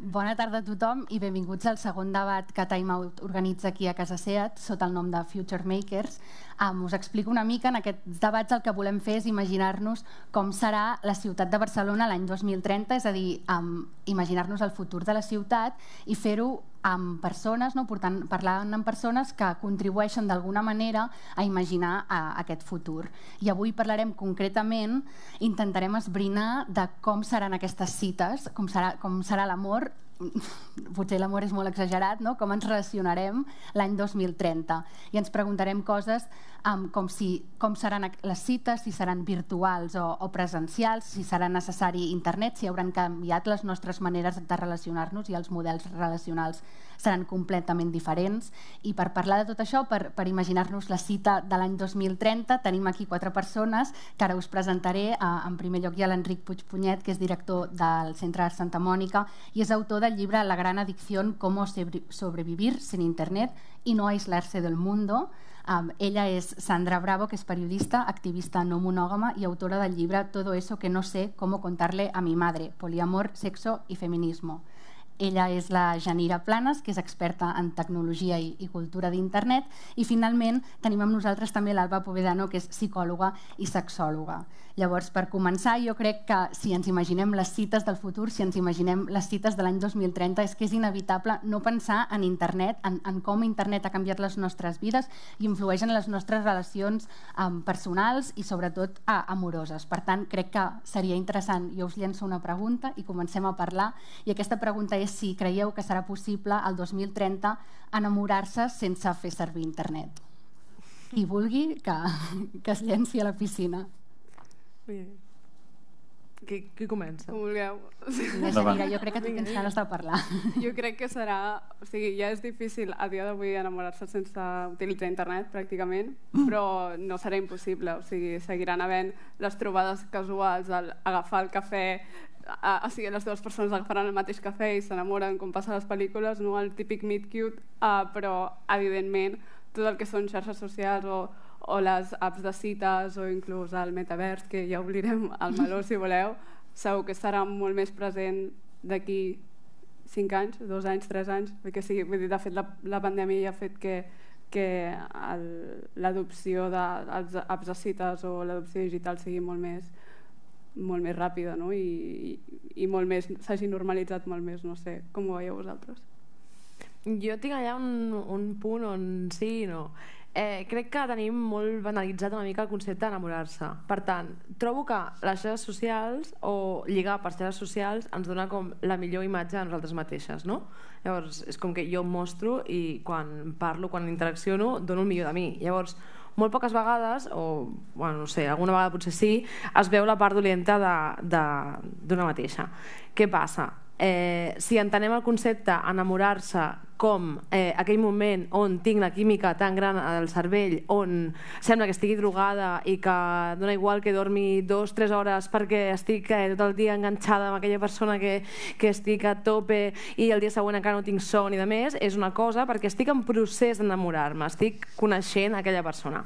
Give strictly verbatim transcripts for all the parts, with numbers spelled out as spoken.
Bona tarda a tothom i benvinguts al segon debat que Time Out organitza aquí a Casa SEAT sota el nom de Future Makers. Um, us explico una mica. En aquests debats el que volem fer és imaginar-nos com serà la ciutat de Barcelona l'any dos mil trenta, és a dir, um, imaginar-nos el futur de la ciutat i fer-ho amb persones, no? Portant, parlant amb persones que contribueixen d'alguna manera a imaginar uh, aquest futur. I avui parlarem concretament, intentarem esbrinar de com seran aquestes cites, com serà, com serà l'amor, potser l'amor és molt exagerat, no? Com ens relacionarem l'any dos mil trenta. I ens preguntarem coses um, com, si, com seran les cites, si seran virtuals o, o presencials, si serà necessari internet, si hauran canviat les nostres maneres de relacionar-nos i els models relacionals seran completament diferents. I per parlar de tot això, per, per imaginar-nos la cita de l'any dos mil trenta, tenim aquí quatre persones que ara us presentaré. En primer lloc hi ha l'Enric Puigpunyet, que és director del Centre Art Santa Mònica i és autor del llibre La gran adicción, cómo sobrevivir sin internet y no aislarse del mundo. Um, ella és Sandra Bravo, que és periodista, activista no monògama i autora del llibre Todo eso que no sé cómo contarle a mi madre, poliamor, sexo y feminismo. Ella és la Janira Planes, que és experta en tecnologia i, i cultura d'internet. I finalment tenim amb nosaltres també l'Alba Povedano, que és psicòloga i sexòloga. Llavors, per començar, jo crec que si ens imaginem les cites del futur, si ens imaginem les cites de l'any dos mil trenta, és que és inevitable no pensar en internet, en, en com internet ha canviat les nostres vides i influeix en les nostres relacions um, personals i sobretot uh, amoroses. Per tant, crec que seria interessant. Jo us llenço una pregunta i comencem a parlar. I aquesta pregunta és si creieu que serà possible el dos mil trenta enamorar-se sense fer servir internet. Qui vulgui que, que es llenci a la piscina. Qui, qui comença? Com vulgueu. Mira, jo crec que tu tens ganes de parlar. Jo crec que serà... O sigui, ja és difícil a dia d'avui enamorar-se sense utilitzar internet, pràcticament, però no serà impossible. O sigui, seguiran havent les trobades casuals, el agafar el cafè, a, o sigui, les dues persones agafaran el mateix cafè i s'enamoren, com passa a les pel·lícules, no? El típic meet cute, uh, però, evidentment, tot el que són xarxes socials o o les apps de cites o inclús el metavers, que ja oblirem el meló si voleu, segur que estarà molt més present d'aquí cinc anys, dos anys, tres anys, perquè sí, vull dir, de fet la, la pandèmia ja ha fet que, que l'adopció dels apps de cites o l'adopció digital sigui molt més, molt més ràpida, no? I, i, i molt més, s'hagi normalitzat molt més, no sé, com ho veieu vosaltres? Jo tinc allà un, un punt on sí i no. Eh, crec que tenim molt banalitzat una mica el concepte d'enamorar-se. Per tant, trobo que les xarxes socials o lligar per xarxes socials ens dona com la millor imatge de nosaltres mateixes, no? Llavors, és com que jo em mostro i quan parlo, quan interacciono, dono el millor de mi. Llavors, molt poques vegades, o bueno, no sé, alguna vegada potser sí, es veu la part dolenta d'una mateixa. Què passa? Eh, si entenem el concepte enamorar-se com eh, aquell moment on tinc la química tan gran al cervell, on sembla que estigui drogada i que dona igual que dormi dos o tres hores perquè estic eh, tot el dia enganxada amb aquella persona que, que estic a tope i el dia següent encara no tinc son i de més, és una cosa perquè estic en procés d'enamorar-me, estic coneixent aquella persona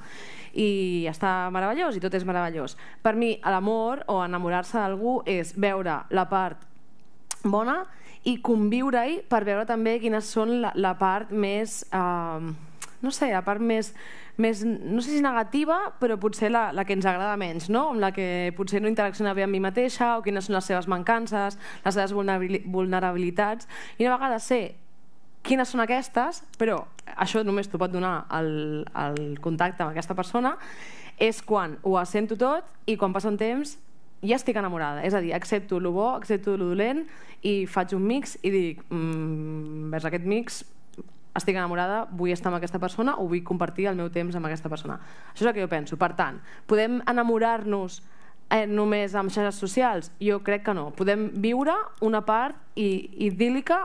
i està meravellós i tot és meravellós. Per mi l'amor o enamorar-se d'algú és veure la part bona i conviure-hi per veure també quines són la, la part més uh, no sé, la part més, més no sé si negativa, però potser la, la que ens agrada menys, no? Amb la que potser no interacciona bé amb mi mateixa o quines són les seves mancances, les seves vulnerabilitats, i una vegada sé quines són aquestes, però això només t'ho pot donar el, el contacte amb aquesta persona, és quan ho assento tot i quan passa un temps ja estic enamorada, és a dir, accepto el bo, accepto el dolent i faig un mix i dic, mmm, vers aquest mix estic enamorada, vull estar amb aquesta persona o vull compartir el meu temps amb aquesta persona. Això és el que jo penso. Per tant, podem enamorar-nos eh, només amb xarxes socials? Jo crec que no. Podem viure una part idíl·lica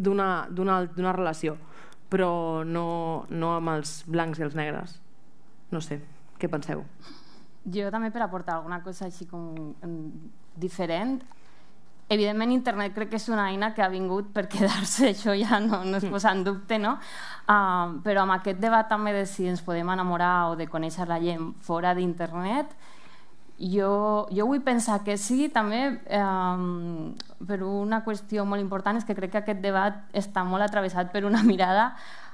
d'una relació, però no, no amb els blancs i els negres. No sé, què penseu? Jo també, per aportar alguna cosa així com diferent, evidentment internet crec que és una eina que ha vingut per quedar-se, això ja no, no es posa en dubte, no? Uh, però amb aquest debat també de si ens podem enamorar o de conèixer la gent fora d'internet, jo, jo vull pensar que sí, també eh, per una qüestió molt important és que crec que aquest debat està molt atravessat per una mirada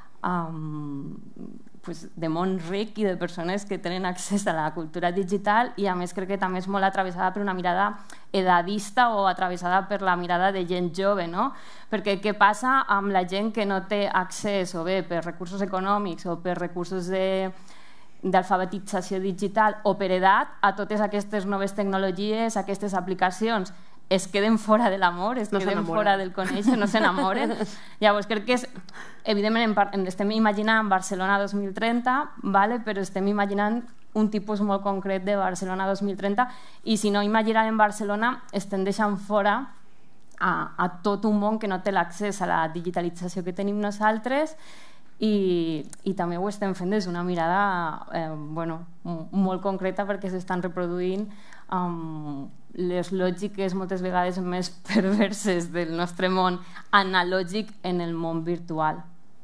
um, pues, de món ric i de persones que tenen accés a la cultura digital, i a més crec que també és molt atravessada per una mirada edadista o atravessada per la mirada de gent jove, no? Perquè què passa amb la gent que no té accés, o bé per recursos econòmics o per recursos de d'alfabetització digital o per edat, a totes aquestes noves tecnologies, aquestes aplicacions, es queden fora de l'amor, es no queden fora del conèixer, no s'enamoren. Llavors crec que és, evidentment estem imaginant Barcelona dos mil trenta, vale? Però estem imaginant un tipus molt concret de Barcelona dos mil trenta, i si no imaginarem Barcelona estem deixant fora a, a tot un món que no té l'accés a la digitalització que tenim nosaltres, i, i també ho estem fent des d'una mirada eh, bueno, molt concreta, perquè s'estan reproduint um, les lògiques moltes vegades més perverses del nostre món analògic en el món virtual.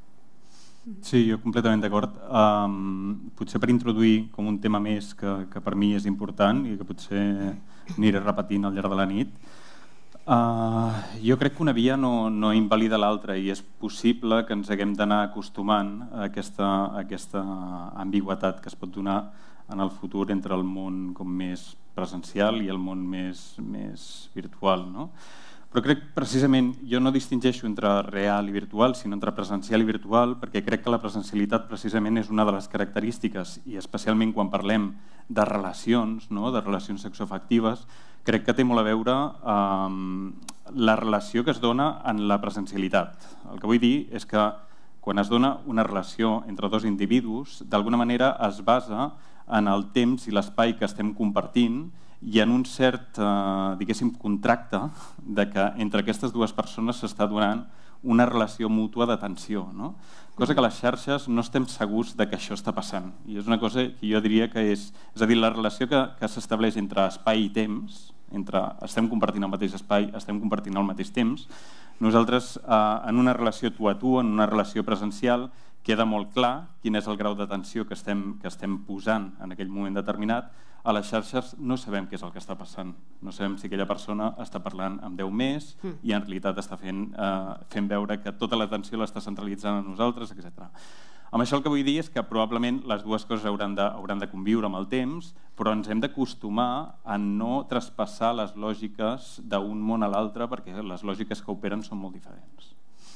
Sí, jo completament d'acord. Um, potser per introduir com un tema més que, que per mi és important i que potser aniré repetint al llarg de la nit, Uh, jo crec que una via no, no invalida l'altra, i és possible que ens haguem d'anar acostumant a aquesta, a aquesta ambigüitat que es pot donar en el futur entre el món com més presencial i el món més, més virtual, no? Però crec precisament, jo no distingeixo entre real i virtual, sinó entre presencial i virtual, perquè crec que la presencialitat precisament és una de les característiques, i especialment quan parlem de relacions, no? De relacions sexoafectives, crec que té molt a veure amb la relació que es dona en la presencialitat. El que vull dir és que quan es dona una relació entre dos individus, d'alguna manera es basa en el temps i l'espai que estem compartint i en un cert, eh, diguéssim, contracte de que entre aquestes dues persones s'està donant una relació mútua d'atenció, no? Cosa que a les xarxes no estem segurs de que això està passant. I és una cosa que jo diria que és... És a dir, la relació que, que s'estableix entre espai i temps, entre estem compartint el mateix espai, estem compartint el mateix temps, nosaltres eh, en una relació tu a tu, en una relació presencial, queda molt clar quin és el grau d'atenció que estem, que estem posant en aquell moment determinat. A les xarxes no sabem què és el que està passant. No sabem si aquella persona està parlant amb deu més i en realitat està fent, eh, fent veure que tota l'atenció l'està centralitzant a nosaltres, etcètera. Amb això el que vull dir és que probablement les dues coses hauran de, hauran de conviure amb el temps, però ens hem d'acostumar a no traspassar les lògiques d'un món a l'altre, perquè les lògiques que operen són molt diferents.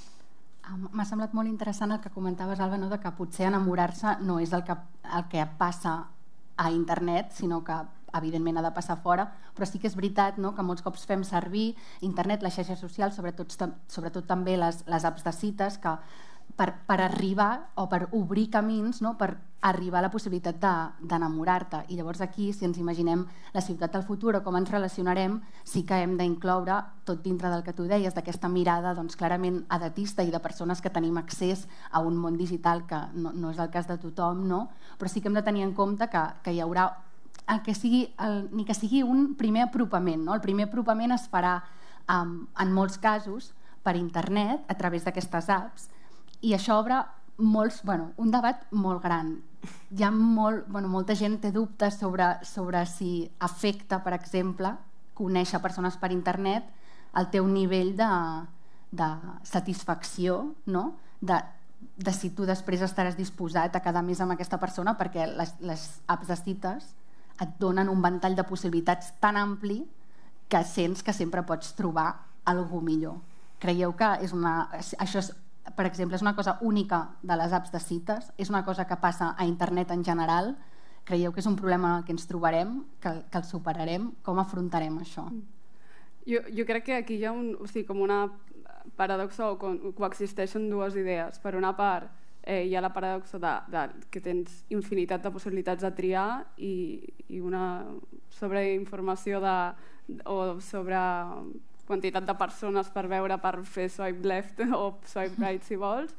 M'ha semblat molt interessant el que comentaves, Alba, no? De que potser enamorar-se no és el que, el que passa a internet, sinó que evidentment ha de passar fora, però sí que és veritat, no? Que molts cops fem servir internet, les xarxes socials, sobretot, sobretot també les, les apps de cites, que per, per arribar o per obrir camins, no? Per arribar a la possibilitat d'enamorar-te. I llavors aquí, si ens imaginem la ciutat del futur o com ens relacionarem, sí que hem d'incloure tot dintre del que tu deies, d'aquesta mirada doncs, clarament edatista i de persones que tenim accés a un món digital que no, no és el cas de tothom, no? Però sí que hem de tenir en compte que, que hi haurà el que sigui, el, ni que sigui un primer apropament, no? El primer apropament es farà um, en molts casos per internet, a través d'aquestes apps, i això obre molts, bueno, un debat molt gran. Hi ha molt, bueno, molta gent té dubtes sobre, sobre si afecta, per exemple, conèixer persones per internet el teu nivell de, de satisfacció, no? de, de si tu després estaràs disposat a quedar més amb aquesta persona, perquè les, les apps de cites et donen un ventall de possibilitats tan ampli que sents que sempre pots trobar algú millor. Creieu que és una, això és, per exemple, és una cosa única de les apps de cites? És una cosa que passa a internet en general? Creieu que és un problema en el que ens trobarem, que, que el superarem? Com afrontarem això? Jo, jo crec que aquí hi ha un, o sigui, com una paradoxa o coexisteixen dues idees. Per una part, eh, hi ha la paradoxa de, de, que tens infinitat de possibilitats de triar i, i una sobreinformació de, o sobre quantitat de persones per veure, per fer swipe left o swipe right si vols,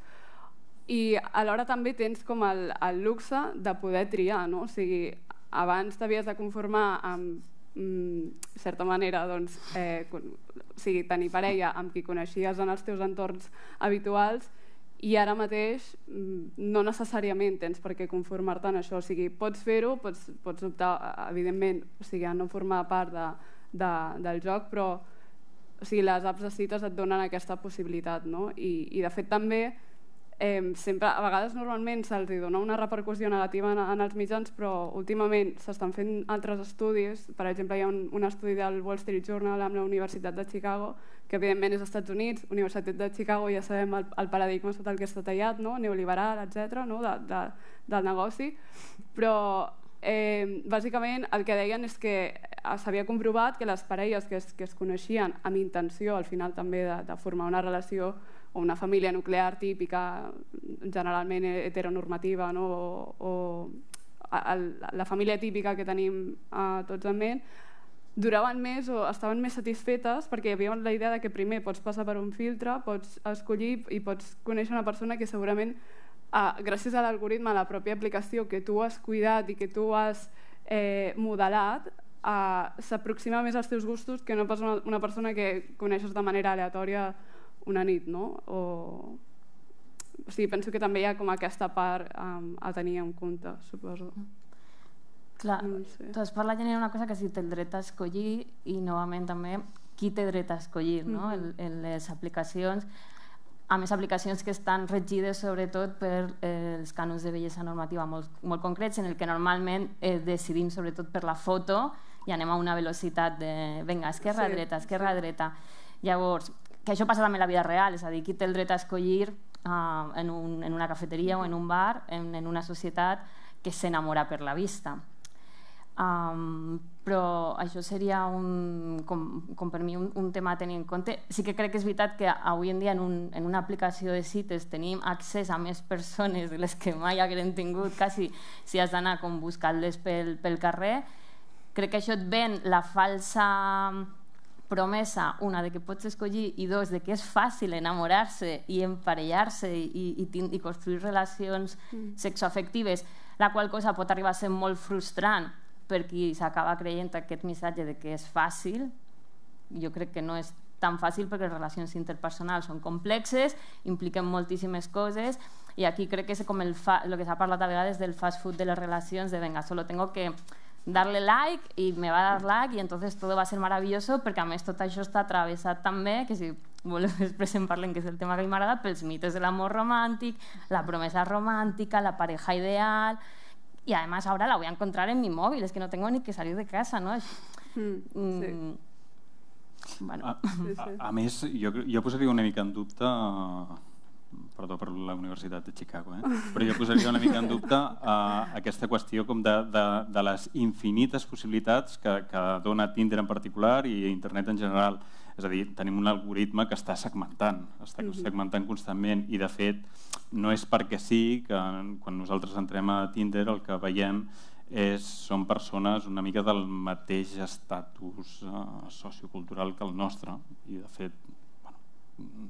i alhora també tens com el, el luxe de poder triar, no? O sigui, abans t'havies de conformar amb mm, certa manera, doncs, eh, o sigui, tenir parella amb qui coneixies en els teus entorns habituals, i ara mateix no necessàriament tens per què conformar-te en això, o sigui, pots fer-ho, pots, pots optar, evidentment, o sigui, a no formar part de, de, del joc, però o sigui, les apps de cites et donen aquesta possibilitat, no? I, i de fet també eh, sempre, a vegades normalment se'ls dona una repercussió negativa en, en els mitjans, però últimament s'estan fent altres estudis. Per exemple, hi ha un, un estudi del Wall Street Journal amb la Universitat de Chicago, que evidentment és als Estats Units. Universitat de Chicago, ja sabem el, el paradigma sota el que està tallat, no? Neoliberal, etcètera, no? de, de, del negoci, però eh, bàsicament el que deien és que s'havia comprovat que les parelles que es, que es coneixien amb intenció al final també de, de formar una relació o una família nuclear típica, generalment heteronormativa, no? o, o el, la família típica que tenim eh, tots en ment, duraven més o estaven més satisfetes perquè hi havia la idea de que primer pots passar per un filtre, pots escollir i pots conèixer una persona que segurament eh, gràcies a l'algoritme, a la pròpia aplicació que tu has cuidat i que tu has eh, modelat, eh, s'aproxima més als teus gustos que no pas una, una persona que coneixes de manera aleatòria una nit, no? O... o sigui, penso que també hi ha com aquesta part um, a tenir en compte, suposo. Clar, no sé. Tu has parlat de una cosa que si té el dret a escollir i novament també qui té dret a escollir, no? Mm-hmm. en, en les aplicacions, a més aplicacions que estan regides sobretot per eh, els cànons de bellesa normativa molt, molt concrets, en el que normalment eh, decidim sobretot per la foto i anem a una velocitat de vinga, esquerra, sí, dreta, esquerra, sí. dreta. Llavors, que això passa també en la vida real, és a dir, qui té el dret a escollir uh, en, un, en una cafeteria o en un bar, en, en una societat que s'enamora per la vista. Um, però això seria un, com, com per mi un, un tema a tenir en compte. Sí que crec que és veritat que avui en dia en, un, en una aplicació de cites tenim accés a més persones de les que mai haguem tingut, quasi si has d'anar com buscant-les pel, pel carrer. Crec que això et ven la falsa promesa, una, de que pots escollir, i dos, de que és fàcil enamorar-se i emparellar-se i, i, i construir relacions mm. sexoafectives, la qual cosa pot arribar a ser molt frustrant per qui s'acaba creient aquest missatge de que és fàcil. Jo crec que no és tan fàcil perquè les relacions interpersonals són complexes, impliquen moltíssimes coses, i aquí crec que és com el, fa, el que s'ha parlat a vegades del fast food de les relacions, de venga, solo tengo que darle like y me va a dar like y entonces todo va a ser maravilloso, perquè a més tot això està atravessat també, que si voleu després en parlem, que és el tema que m'agrada, pels mites de l'amor romàntic, la promesa romàntica, la pareja ideal, y además ahora la voy a encontrar en mi móvil, es que no tengo ni que salir de casa, ¿no? Mm, mm, sí. Bueno. A, a, a més, jo, jo posaria una mica en dubte, perdó per la Universitat de Chicago, eh? però jo posaria una mica en dubte uh, aquesta qüestió com de, de, de les infinites possibilitats que, que dona Tinder en particular i internet en general. És a dir, tenim un algoritme que està segmentant, està segmentant constantment, i de fet no és perquè sí que quan nosaltres entrem a Tinder el que veiem és, són persones una mica del mateix estatus uh, sociocultural que el nostre, i de fet bueno,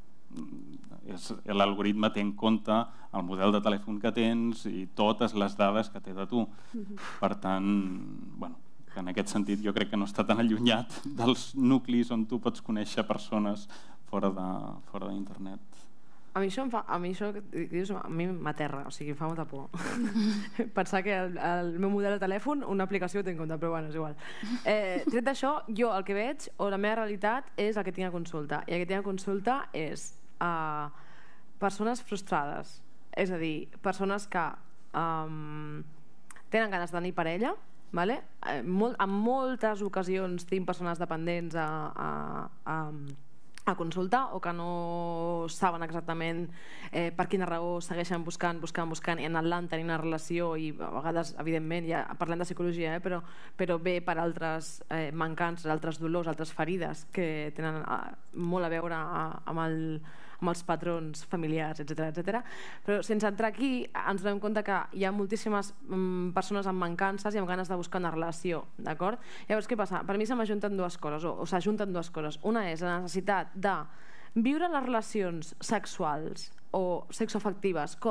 l'algoritme té en compte el model de telèfon que tens i totes les dades que té de tu. Per tant, bueno, en aquest sentit jo crec que no està tan allunyat dels nuclis on tu pots conèixer persones fora de, fora d'internet. A mi això, em fa, a mi això dius, a mi m'aterra, o sigui, em fa molta por. Pensar que el, el meu model de telèfon, una aplicació té en compte, però bueno, és igual. Eh, tret d'això, jo el que veig, o la meva realitat, és el que tinc a consulta. I el que tinc a consulta és uh, persones frustrades. És a dir, persones que um, tenen ganes de tenir parella, vale? eh, molt, en moltes ocasions tinc persones dependents a, a, a a consultar o que no saben exactament eh, per quina raó segueixen buscant, buscant, buscant i anant tenint una relació, i a vegades, evidentment, ja parlem de psicologia, eh, però, però ve per altres eh, mancances, altres dolors, altres ferides que tenen eh, molt a veure a, amb, el, amb els patrons familiars, etcètera, etcètera. Però sense entrar aquí ens donem compte que hi ha moltíssimes mm, persones amb mancances i amb ganes de buscar una relació, d'acord? Llavors, què passa? Per mi se m'ajunten dues coses, o, o s'ajunten dues coses. Una és la necessitat de viure les relacions sexuals o sexoafectives com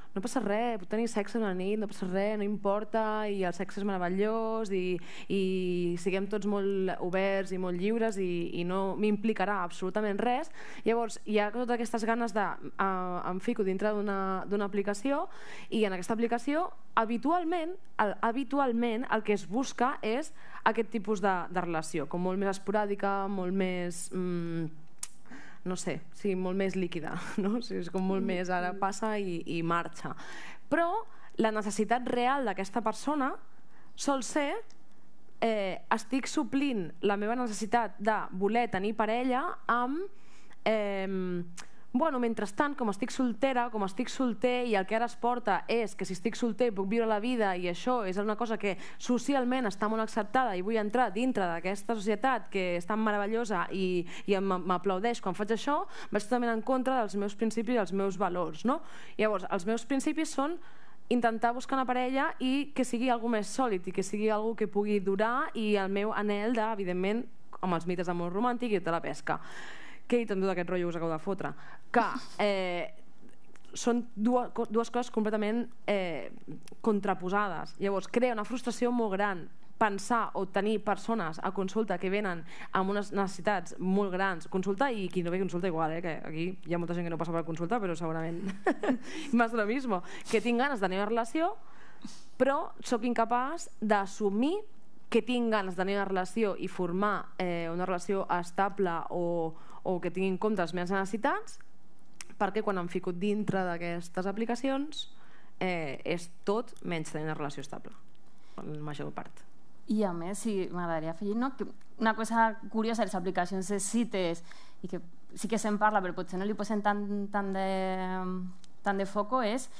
no passa res, puc tenir sexe una nit, no passa res, no importa, i el sexe és meravellós, i, i siguem tots molt oberts i molt lliures, i, i no m'implicarà absolutament res. Llavors, hi ha totes aquestes ganes de... Uh, em fico dintre d'una aplicació, i en aquesta aplicació, habitualment, el, habitualment, el que es busca és aquest tipus de, de relació, com molt més esporàdica, molt més... Mm, no sé, sí, molt més líquida, no? O sigui, és com molt més ara passa i, i marxa. Però la necessitat real d'aquesta persona sol ser eh, estic suplint la meva necessitat de voler tenir parella amb eh, bueno, mentrestant, com estic soltera, com estic solter i el que ara es porta és que si estic solter puc viure la vida i això és una cosa que socialment està molt acceptada i vull entrar dintre d'aquesta societat que és tan meravellosa i, i m'aplaudeix quan faig això, vaig totalment en contra dels meus principis i els meus valors, no? Llavors, els meus principis són intentar buscar una parella i que sigui algo més sòlid i que sigui algo que pugui durar i el meu anhel de, evidentment, amb els mites d'amor romàntic i de la pesca. Que també tot aquest rotllo us acabo de fotre, que eh, són dues, dues coses completament eh, contraposades. Llavors, crea una frustració molt gran pensar o tenir persones a consulta que venen amb unes necessitats molt grans. Consulta i qui no ve consulta igual, eh, que aquí hi ha molta gent que no passa per consulta, però segurament més de lo mismo. Que tinc ganes de tenir una relació, però sóc incapaç d'assumir que tinc ganes de tenir una relació i formar eh, una relació estable o, o que tingui en compte les meves necessitats, perquè quan em fico dintre d'aquestes aplicacions eh, és tot menys tenir una relació estable, en la major part. I a més, sí, m'agradaria afegir, no? Que una cosa curiosa de les aplicacions de cites, i que sí que se'n parla però potser no li posen tant, tant, de, tant de foco, és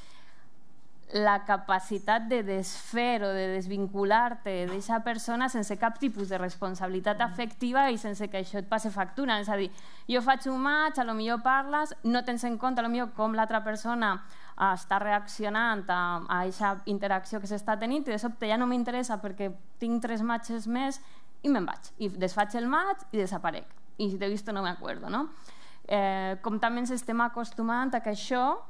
la capacitat de desfer o de desvincular-te d'aquesta persona sense cap tipus de responsabilitat afectiva i sense que això et passi factura. És a dir, jo faig un match, a lo millor parles, no tens en compte a lo millor com l'altra persona està reaccionant a aquesta interacció que s'està tenint i de sobte ja no m'interessa perquè tinc tres matches més i me'n vaig. I desfaig el match i desaparec. I si t'he vist no m'acuerdo, no? Eh, com també ens estem acostumant a que això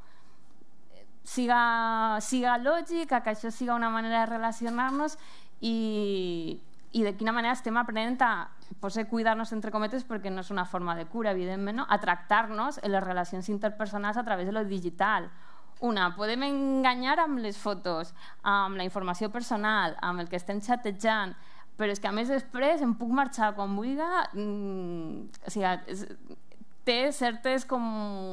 siga, siga lògic, que això siga una manera de relacionar-nos i, i de quina manera estem aprenent a potser cuidar-nos entre cometes perquè no és una forma de cura, evidentment, no? A tractar-nos en les relacions interpersonals a través de lo digital. Una, podem enganyar amb les fotos, amb la informació personal, amb el que estem xatejant, però és que a més després em puc marxar quan vulgui, mm, o sigui, és, té certes com...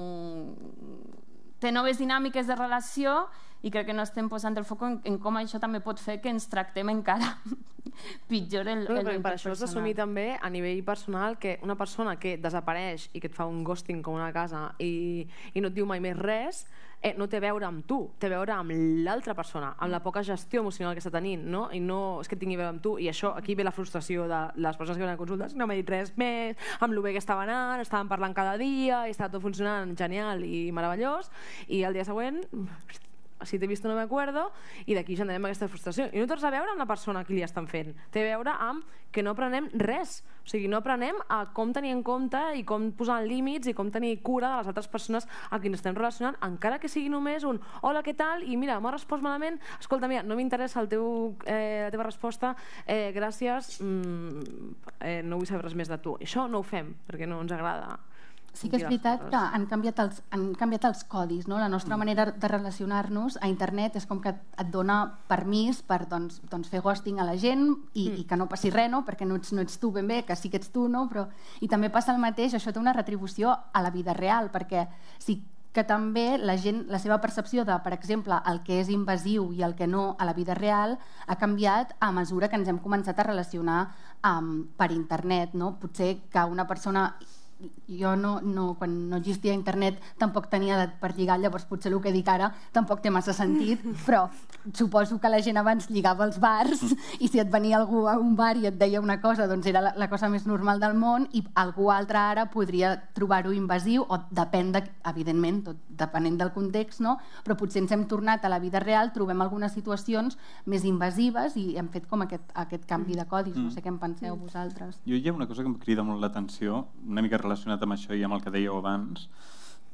té noves dinàmiques de relació i crec que no estem posant el foc en, en com això també pot fer que ens tractem encara pitjor el, no, el per això has d'assumir també a nivell personal que una persona que desapareix i que et fa un ghosting com una casa i, i no et diu mai més res eh, no té a veure amb tu, té a veure amb l'altra persona, amb la poca gestió emocional que està tenint, no? I no és que tingui a veure amb tu i això, aquí ve la frustració de les persones que venen a consultes, no m'ha dit res més amb el bé que estava anant, estaven parlant cada dia i estava tot funcionant genial i meravellós i el dia següent si t'he vist no m'acuerdo i d'aquí generem aquesta frustració i no té res a veure amb la persona a qui li estan fent, té a veure amb que no aprenem res, o sigui, no aprenem a com tenir en compte i com posar límits i com tenir cura de les altres persones a qui ens estem relacionant, encara que sigui només un hola, què tal? I mira, m'ha respost malament, escolta, mira, no m'interessa el teu, eh, la teva resposta, eh, gràcies, mm, eh, no vull saber res més de tu. Això no ho fem, perquè no ens agrada. Sí que és veritat que han canviat els, han canviat els codis, no? La nostra manera de relacionar-nos a internet és com que et dona permís per doncs, doncs fer ghosting a la gent i, mm. i que no passi res, no? Perquè no ets, no ets tu ben bé, que sí que ets tu, no? Però, i també passa el mateix, això té una retribució a la vida real, perquè sí que també la gent, la seva percepció de, per exemple, el que és invasiu i el que no a la vida real ha canviat a mesura que ens hem començat a relacionar um, per internet, no? Potser que una persona... jo no, no, quan no existia internet tampoc tenia edat per lligar, llavors potser el que dic ara tampoc té massa sentit, però suposo que la gent abans lligava als bars i si et venia algú a un bar i et deia una cosa, doncs era la, la cosa més normal del món i algú altre ara podria trobar-ho invasiu o depèn de, evidentment, tot depenent del context, no? Però potser ens hem tornat a la vida real, trobem algunes situacions més invasives i hem fet com aquest, aquest canvi de codis, no sé què en penseu vosaltres. Jo hi ha una cosa que em crida molt l'atenció, una mica relacionat amb això i amb el que dèieu abans,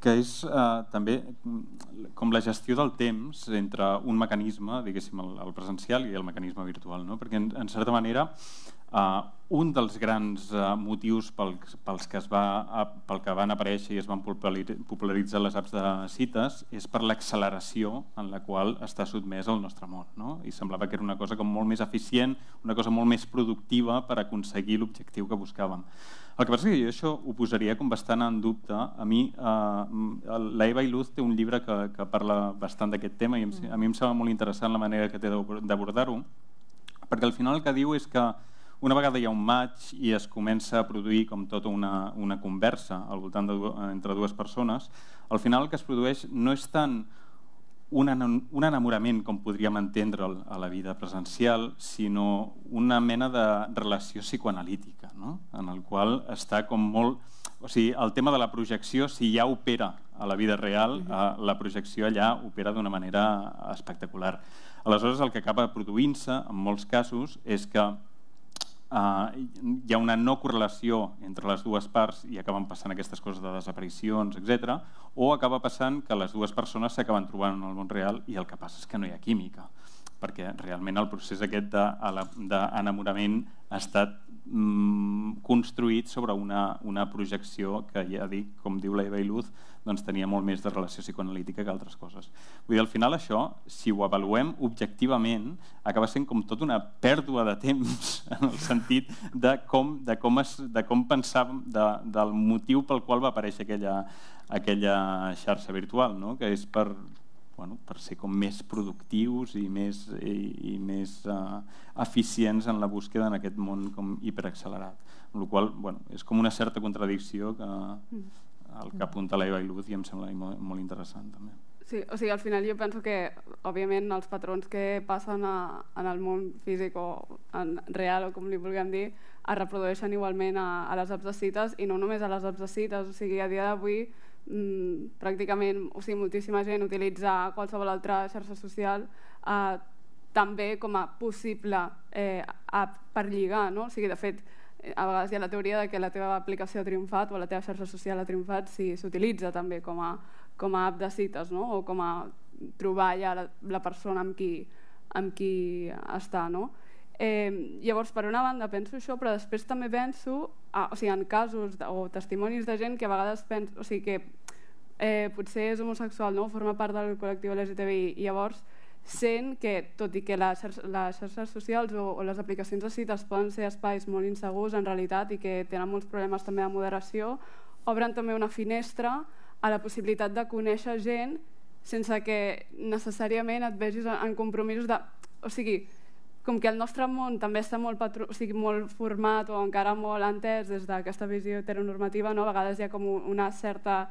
que és eh, també com la gestió del temps entre un mecanisme, diguéssim, el, el presencial i el mecanisme virtual, no? Perquè en, en certa manera eh, un dels grans eh, motius pels, pels que es va, pel que van aparèixer i es van popularitzar les apps de cites és per l'acceleració en la qual està sotmès el nostre món, no? I semblava que era una cosa com molt més eficient, una cosa molt més productiva per aconseguir l'objectiu que buscàvem. El que passa és que jo això ho posaria com bastant en dubte. A mi, eh, la Eva Iluz té un llibre que, que parla bastant d'aquest tema i a mi em sembla molt interessant la manera que té d'abordar-ho, perquè al final el que diu és que una vegada hi ha un match i es comença a produir com tota una, una conversa al voltant de, entre dues persones, al final el que es produeix no és tant un enamorament com podríem entendre'l a la vida presencial, sinó una mena de relació psicoanalítica, no? En el qual està com molt... O sigui, el tema de la projecció, si ja opera a la vida real, la projecció allà opera d'una manera espectacular. Aleshores, el que acaba produint-se, en molts casos, és que Uh, hi ha una no correlació entre les dues parts i acaben passant aquestes coses de desaparicions, etcètera, o acaba passant que les dues persones s'acaben trobant en el món real i el que passa és que no hi ha química, perquè realment el procés aquest d'enamorament ha estat mm, construït sobre una, una projecció que, ja dic, com diu la Eva Iluz, doncs tenia molt més de relació psicoanalítica que altres coses. Vull dir, al final això, si ho avaluem objectivament, acaba sent com tota una pèrdua de temps en el sentit de com, de com, es, de com pensàvem, de, del motiu pel qual va aparèixer aquella, aquella xarxa virtual, no? Que és per, bueno, per ser com més productius i més, i, i més uh, eficients en la búsqueda en aquest món com hiperaccelerat. Amb la qual cosa, bueno, és com una certa contradicció que... Mm. el que apunta la Eva Iluz i em sembla molt, molt interessant també. Sí, o sigui, al final jo penso que, òbviament, els patrons que passen a, en el món físic o en real, o com li vulguem dir, es reprodueixen igualment a, a les apps de cites, i no només a les apps de cites, o sigui, a dia d'avui mmm, pràcticament, o sigui, moltíssima gent utilitza qualsevol altra xarxa social eh, també com a possible eh, app per lligar, no? O sigui, de fet, a vegades hi ha la teoria de que la teva aplicació ha triomfat o la teva xarxa social ha triomfat si s'utilitza també com a, com a app de cites, no? O com a trobar ja la, la persona amb qui, amb qui està, no? Eh, llavors, per una banda penso això, però després també penso ah, o sigui, en casos de, o testimonis de gent que a vegades penso, o sigui, que eh, potser és homosexual, no? Forma part del col·lectiu L G T B I i llavors sent que, tot i que les xarxes socials o, o les aplicacions de cites poden ser espais molt insegurs en realitat i que tenen molts problemes també de moderació, obren també una finestra a la possibilitat de conèixer gent sense que necessàriament et vegis en compromisos de... O sigui, com que el nostre món també està molt, patro... o sigui, molt format o encara molt entès des d'aquesta visió heteronormativa, no? A vegades hi ha com una certa...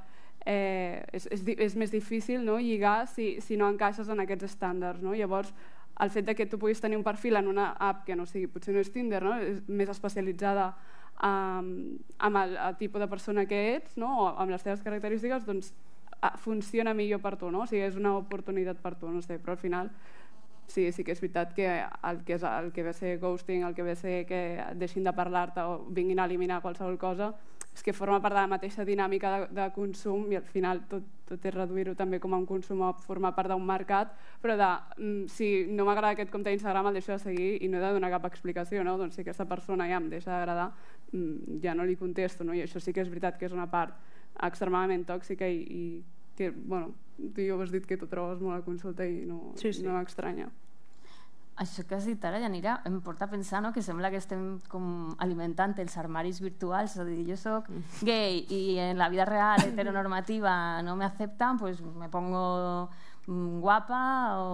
Eh, és, és, és més difícil, no? Lligar si, si no encaixes en aquests estàndards, no? Llavors, el fet de que tu puguis tenir un perfil en una app que no sigui, potser no és Tinder, no? És més especialitzada um, amb el, el tipus de persona que ets, no? O amb les teves característiques, doncs funciona millor per tu, no? O sigui, és una oportunitat per tu, no sé, però al final sí, sí que és veritat que el que, és, el que ve a ser ghosting, el que ve a ser que deixin de parlar-te o vinguin a eliminar qualsevol cosa, és que forma part de la mateixa dinàmica de, de consum i al final tot, tot és reduir-ho també com a un consum o formar part d'un mercat, però de, mm, si no m'agrada aquest compte d'Instagram el deixo de seguir i no he de donar cap explicació, no? Doncs si aquesta persona ja em deixa d'agradar mm, ja no li contesto, no? I això sí que és veritat que és una part extremadament tòxica i, i que, bueno, tu ja ho has dit que tu trobes molt a consulta i no, sí, sí. no m'estranya. Això que has dit ara, Yanira, em porta a pensar, no?, que sembla que estem com alimentant els armaris virtuals, és a dir, jo soc gay i en la vida real heteronormativa no me aceptan, pues me pongo guapa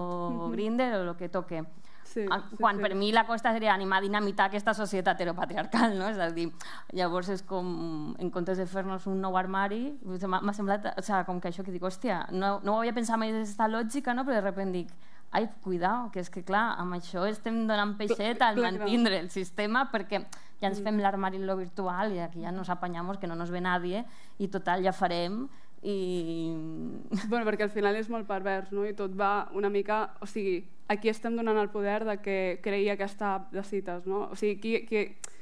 o Grindr o lo que toque. Sí, sí, quan sí. Per mi la costa seria animar a dinamitar aquesta societat heteropatriarcal, no? És a dir, llavors és com, en comptes de fer-nos un nou armari, m'ha semblat, o sigui, com que això que dic, hòstia, no, no ho havia pensat mai d'aquesta lògica, no? Però de sobte dic, ai, cuidao, que és que clar, amb això estem donant peixet al mantindre el sistema perquè ja ens fem l'armari en lo virtual i aquí ja nos apanyamos que no nos ve nadie i total ja farem i... Bueno, perquè al final és molt pervers, no? I tot va una mica... O sigui, aquí estem donant el poder de que creï aquesta app de cites, no? O sigui, qui, qui,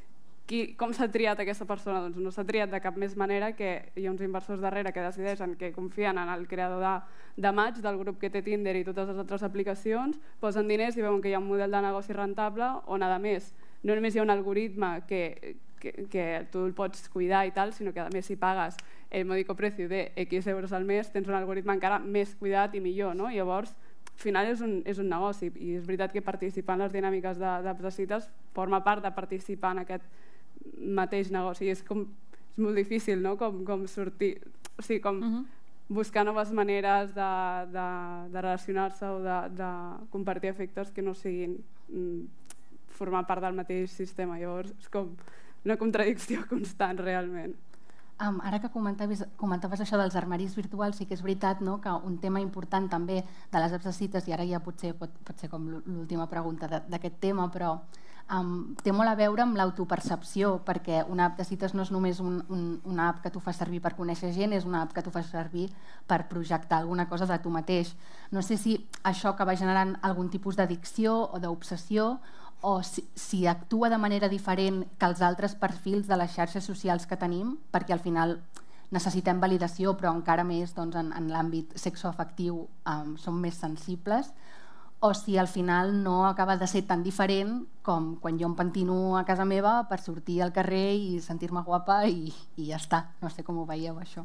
qui, com s'ha triat aquesta persona? Doncs no s'ha triat de cap més manera, que hi ha uns inversors darrere que decideixen, que confien en el creador de, de Match, del grup que té Tinder i totes les altres aplicacions, posen diners i veuen que hi ha un model de negoci rentable on, a més, no només hi ha un algoritme que, que, que tu el pots cuidar i tal, sinó que a més si pagues el mòdico precio de X euros al mes tens un algoritme encara més cuidat i millor, no? Llavors, al final és un, és un negoci, i és veritat que participar en les dinàmiques d'apps de cites forma part de participar en aquest mateix negoci. És, com, és molt difícil, no? Com, com sortir, o sigui, com uh-huh. buscar noves maneres de, de, de relacionar-se o de, de compartir efectes que no siguin mm, formar part del mateix sistema. Llavors és com una contradicció constant, realment. Um, ara que comentaves, comentaves això dels armaris virtuals, sí que és veritat, no?, que un tema important també de les apps de cites, i ara ja potser pot, pot ser com l'última pregunta d'aquest tema, però um, té molt a veure amb l'autopercepció, perquè una app de cites no és només un, un, una app que tu fas servir per conèixer gent, és una app que tu fas servir per projectar alguna cosa de tu mateix. No sé si això acaba generant algun tipus d'addicció o d'obsessió, o si, si actua de manera diferent que els altres perfils de les xarxes socials que tenim, perquè al final necessitem validació, però encara més doncs, en, en l'àmbit sexoafectiu um, som més sensibles, o si al final no acaba de ser tan diferent com quan jo em pentino a casa meva per sortir al carrer i sentir-me guapa i, i ja està. No sé com ho veieu, això.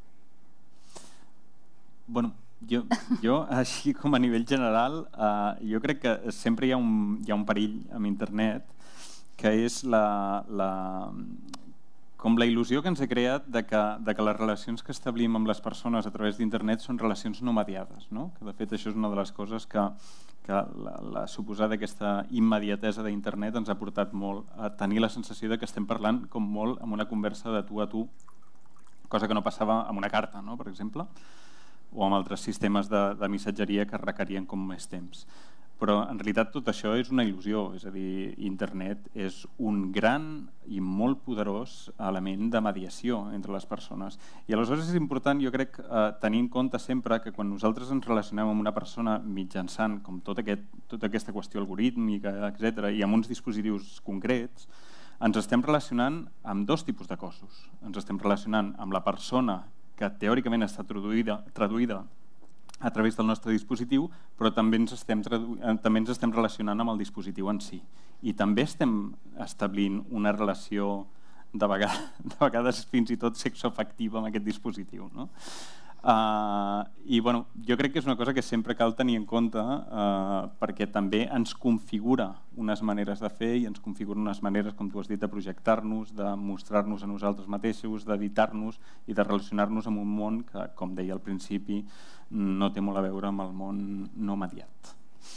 Bueno, Jo, jo, així com a nivell general, eh, jo crec que sempre hi ha un, hi ha un perill amb internet, que és la, la, com la il·lusió que ens ha creat de que, de que les relacions que establim amb les persones a través d'internet són relacions no mediades, no? Que de fet això és una de les coses que, que la, la suposada aquesta immediatesa d'internet ens ha portat molt a tenir la sensació de que estem parlant com molt amb una conversa de tu a tu, cosa que no passava amb una carta, no? Per exemple, o amb altres sistemes de, de missatgeria que requerien com més temps. Però en realitat tot això és una il·lusió, és a dir, internet és un gran i molt poderós element de mediació entre les persones. I aleshores és important, jo crec, eh, tenir en compte sempre que quan nosaltres ens relacionem amb una persona mitjançant com tot aquest, tota aquesta qüestió algorítmica, etcètera, i amb uns dispositius concrets, ens estem relacionant amb dos tipus de cossos. Ens estem relacionant amb la persona que teòricament està traduïda, traduïda a través del nostre dispositiu, però també ens, estem també ens estem relacionant amb el dispositiu en si. I també estem establint una relació de vegades, de vegades fins i tot sexoafectiva amb aquest dispositiu, no? Uh, I bueno, jo crec que és una cosa que sempre cal tenir en compte uh, perquè també ens configura unes maneres de fer i ens configura unes maneres, com tu has dit, de projectar-nos, de mostrar-nos a nosaltres mateixos, d'editar-nos i de relacionar-nos amb un món que, com deia al principi, no té molt a veure amb el món no mediat.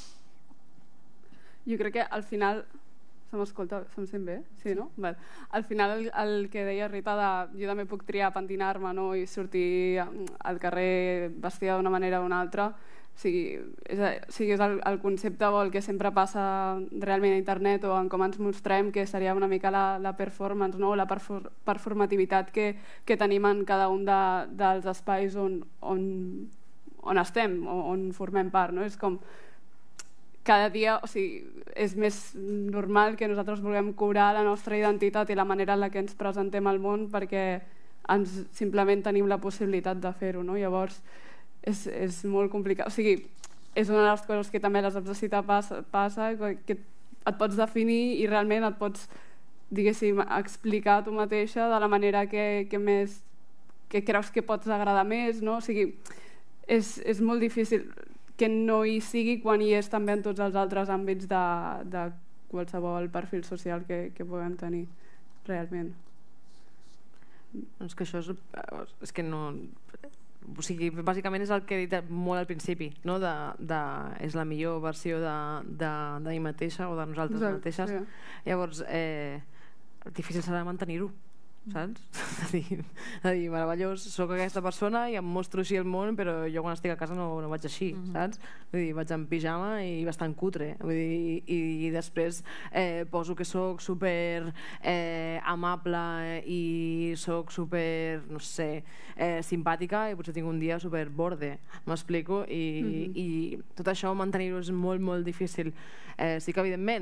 Jo crec que al final... Se m'escolta? Se'm sent bé? Sí, no? Val. Al final el, el que deia Rita de jo també puc triar pentinar-me, no? I sortir al carrer vestida d'una manera o una altra, o sigui, és, o sigui, és el, el concepte o el que sempre passa realment a internet o en com ens mostrem, que seria una mica la, la performance, no? La perfor performativitat que, que tenim en cada un de, dels espais on, on, on estem, o on formem part, no? És com cada dia, o sigui, és més normal que nosaltres vulguem cobrar la nostra identitat i la manera en la que ens presentem al món perquè ens simplement tenim la possibilitat de fer-ho, no? Llavors és, és molt complicat, o sigui, és una de les coses que també a les apps de cita passa, passa que et pots definir i realment et pots, diguéssim, explicar tu mateixa de la manera que, que més que creus que pots agradar més, no? O sigui, és, és molt difícil que no hi sigui quan hi és també en tots els altres àmbits de, de qualsevol perfil social que, que puguem tenir realment. Doncs que això és, és que no... O sigui, bàsicament és el que he dit molt al principi, no? de, de, és la millor versió de, de, de mi mateixa o de nosaltres Exacte, mateixes. Sí. Llavors, eh, difícil serà mantenir-ho, saps? És a dir, és a dir, meravellós, soc aquesta persona i em mostro així al món, però jo quan estic a casa no, no vaig així, mm-hmm. saps? Vull dir, vaig en pijama i bastant cutre, vull dir, i, i després eh, poso que soc super eh, amable i soc super, no sé, eh, simpàtica i potser tinc un dia super borde, m'explico? I, mm-hmm. i tot això mantenir-ho és molt, molt difícil. Eh, sí que evidentment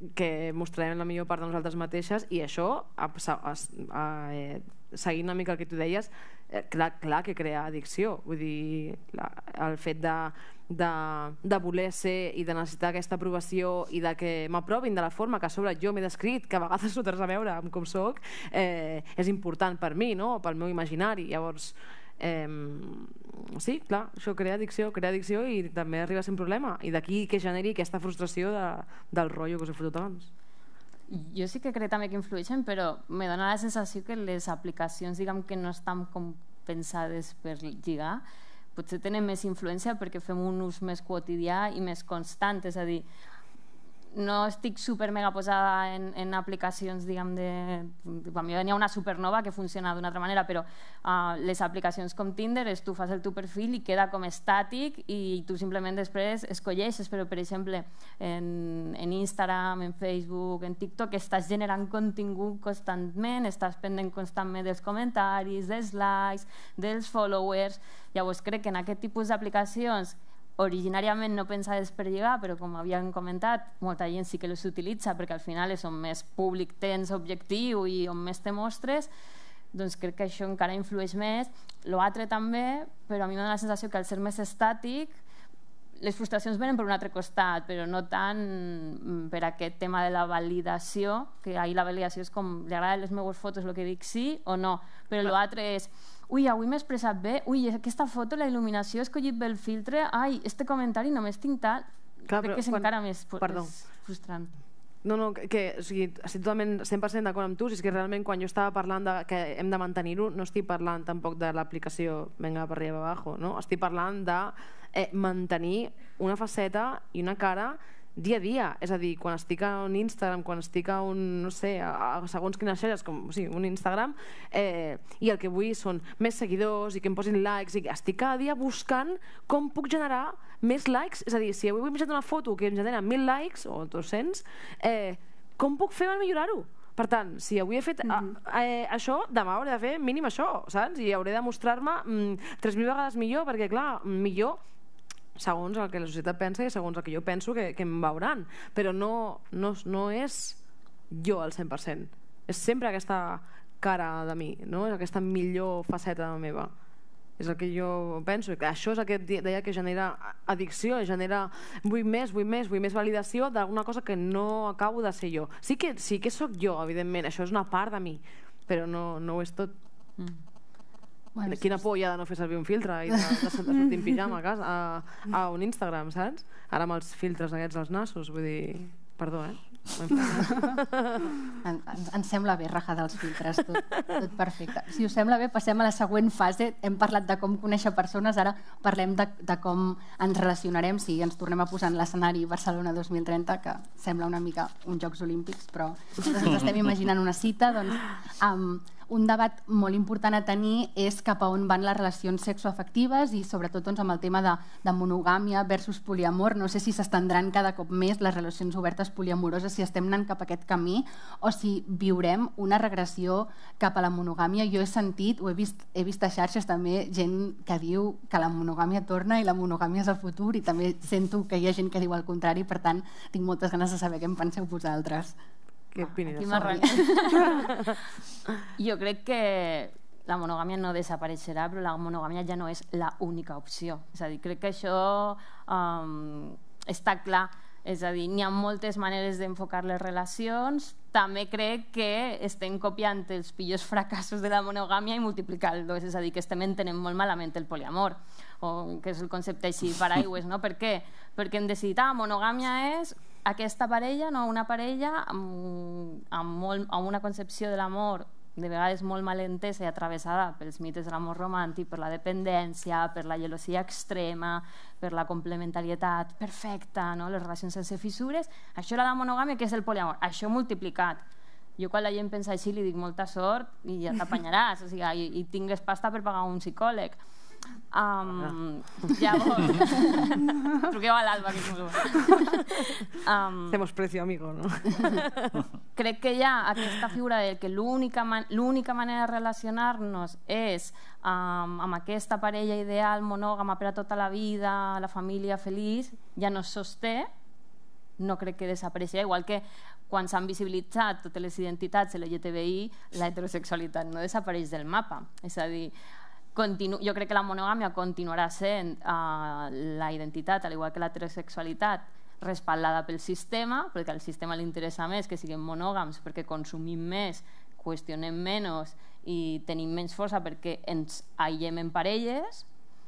que mostrarem la millor part de nosaltres mateixes, i això, a, a, a, eh, seguint una mica el que tu deies, eh, clar, clar que crea addicció. Vull dir, la, el fet de, de, de voler ser i de necessitar aquesta aprovació i de que m'aprovin de la forma que a sobre jo m'he descrit, que a vegades no té res a veure amb com soc, eh, és important per mi, no? Pel meu imaginari. Llavors, eh, sí, clar, això crea addicció, crea addicció i també arriba a ser un problema. I d'aquí que generi aquesta frustració de, del rotllo que us he fotut abans. Jo sí que crec també que influeixen, però me dona la sensació que les aplicacions, diguem que no estan com pensades per lligar, potser tenen més influència perquè fem un ús més quotidià i més constant, és a dir, no estic super mega posada en, en aplicacions, diguem, de... A mi venia una supernova que funciona d'una altra manera, però uh, les aplicacions com Tinder és tu fas el teu perfil i queda com estàtic i tu simplement després escolleixes, però per exemple en, en Instagram, en Facebook, en TikTok estàs generant contingut constantment, estàs pendent constantment dels comentaris, dels likes, dels followers. Llavors crec que en aquest tipus d'aplicacions originàriament no pensades per lligar, però com havíem comentat, molta gent sí que les utilitza perquè al final és on més públic tens objectiu i on més te mostres, doncs crec que això encara influeix més. L'altre també, però a mi em dona la sensació que al ser més estàtic les frustracions venen per un altre costat, però no tant per aquest tema de la validació, que ahir la validació és com li agraden les meves fotos, el que dic sí o no, però l'altre és ui, avui m'he expressat bé, ui, aquesta foto, la il·luminació, he escollit bé el filtre, ai, este comentari només tinc tal... Clar, crec que és quan... encara més, Perdó. més frustrant. No, no, que o sigui, estic totalment cent per cent d'acord amb tu, si és que realment quan jo estava parlant de que hem de mantenir-ho, no estic parlant tampoc de l'aplicació venga per arriba abajo, no? Estic parlant de eh, mantenir una faceta i una cara dia a dia, és a dir, quan estic a un Instagram, quan estic a un, no sé, a, a segons quines xarxes, com o sigui, un Instagram, eh, i el que vull són més seguidors i que em posin likes, i estic cada dia buscant com puc generar més likes, és a dir, si avui he penjat una foto que em genera mil likes o dos-cents, eh, com puc fer per millorar-ho? Per tant, si avui he fet mm-hmm. a, eh, això, demà hauré de fer mínim això, saps? I hauré de mostrar-me mm, tres mil vegades millor, perquè clar, millor segons el que la societat pensa i segons el que jo penso que, que em veuran, però no, no, no és jo al cent per cent, és sempre aquesta cara de mi, no? És aquesta millor faceta meva, és el que jo penso, i que això és el que deia que genera addicció, genera vull més, vull més, vull més validació d'alguna cosa que no acabo de ser jo. Sí que, sí que sóc jo, evidentment, això és una part de mi, però no, no ho és tot. Mm. Bueno, quina por hi ha de no fer servir un filtre i de, de sortir en pijama a casa, a, a un Instagram, saps? Ara amb els filtres aquests als nassos, vull dir... Perdó, eh? En, en, ens sembla bé rajar dels filtres, tot, tot perfecte. Si us sembla bé, passem a la següent fase. Hem parlat de com conèixer persones, ara parlem de, de com ens relacionarem si ens tornem a posar en l'escenari Barcelona dos mil trenta, que sembla una mica uns Jocs Olímpics, però ens estem imaginant una cita. Doncs, um, un debat molt important a tenir és cap a on van les relacions sexoafectives i sobretot doncs, amb el tema de, de monogàmia versus poliamor. No sé si s'estendran cada cop més les relacions obertes poliamoroses, si estem anant cap a aquest camí o si viurem una regressió cap a la monogàmia. Jo he sentit, o he vist, he vist a xarxes també gent que diu que la monogàmia torna i la monogàmia és el futur, i també sento que hi ha gent que diu el contrari, per tant tinc moltes ganes de saber què en penseu vosaltres. Què opines? Aquí m'arrenca. Jo crec que la monogàmia no desapareixerà, però la monogàmia ja no és l'única opció. És a dir, crec que això um, està clar. És a dir, n'hi ha moltes maneres d'enfocar les relacions. També crec que estem copiant els pitjors fracassos de la monogàmia i multiplicant-los. És a dir, que estem entenent molt malament el poliamor, o que és el concepte així paraigües, no? Per què? Perquè hem decidit, ah, monogàmia és aquesta parella, no? Una parella amb, amb, molt, amb una concepció de l'amor de vegades molt mal entesa i atravessada pels mites de l'amor romàntic, per la dependència, per la gelosia extrema, per la complementarietat perfecta, no? Les relacions sense fissures. Això era la monogàmia, que és el poliamor. Això multiplicat. Jo quan la gent pensa així li dic molta sort i ja t'apanyaràs, o sigui, i, i tingues pasta per pagar un psicòleg. Um, llavors truqueu a l'Alba que um, hacemos precio amigo, no? Crec que hi ha aquesta figura de que l'única man l'única manera de relacionar-nos és um, amb aquesta parella ideal monògama per a tota la vida, la família feliç, ja no es sosté no crec que desapareixerà, igual que quan s'han visibilitzat totes les identitats L G T B I, la heterosexualitat no desapareix del mapa. És a dir, continu... jo crec que la monogàmia continuarà sent uh, la identitat, al igual que l'heterosexualitat, respaldada pel sistema, perquè al sistema li interessa més que siguem monògams, perquè consumim més, qüestionem menys i tenim menys força perquè ens aïllem en parelles.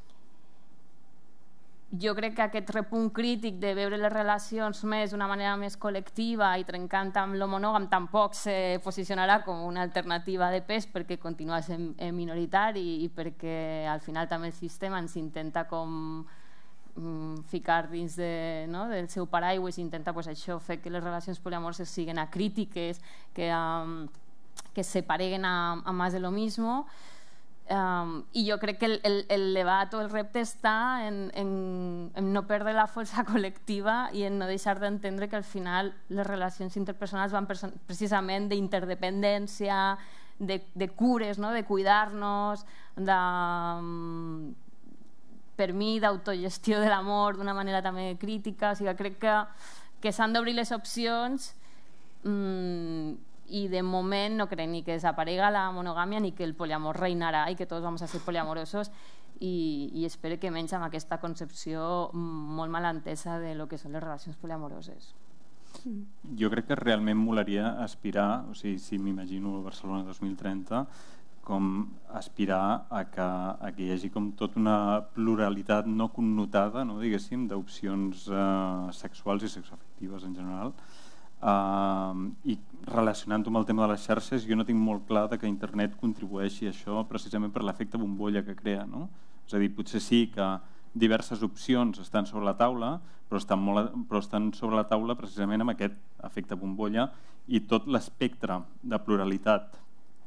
Jo crec que aquest repunt crític de veure les relacions més d'una manera més col·lectiva i trencant amb lo monògam tampoc se posicionarà com una alternativa de pes perquè continua sent minoritari i perquè al final també el sistema ens intenta com ficar dins de, no, del seu paraigua i intenta pues, això, fer que les relacions poliamoroses siguin acrítiques, que, um, que se pareguen a, a más de lo mismo. Um, i jo crec que el, el, el debat o el repte està en, en, en no perdre la força col·lectiva i en no deixar d'entendre que al final les relacions interpersonals van precisament d'interdependència, de, de cures, no? De cuidar-nos, de, um, per mi d'autogestió de l'amor d'una manera també crítica. O sigui, crec que, que s'han d'obrir les opcions um, i de moment no crec ni que desaparega la monogàmia ni que el poliamor reinarà i que tots vamos a ser poliamorosos i, i espero que menys amb aquesta concepció molt mal entesa de lo que són les relacions poliamoroses. Jo crec que realment molaria aspirar, o sigui, si m'imagino Barcelona dos mil trenta, com aspirar a que, a que hi hagi com tota una pluralitat no connotada, no, diguéssim, d'opcions eh, sexuals i sexoafectives en general. Uh, i relacionant-ho amb el tema de les xarxes, jo no tinc molt clar que internet contribueixi a això precisament per l'efecte bombolla que crea, no? És a dir, potser sí que diverses opcions estan sobre la taula, però estan, molt, però estan sobre la taula precisament amb aquest efecte bombolla i tot l'espectre de pluralitat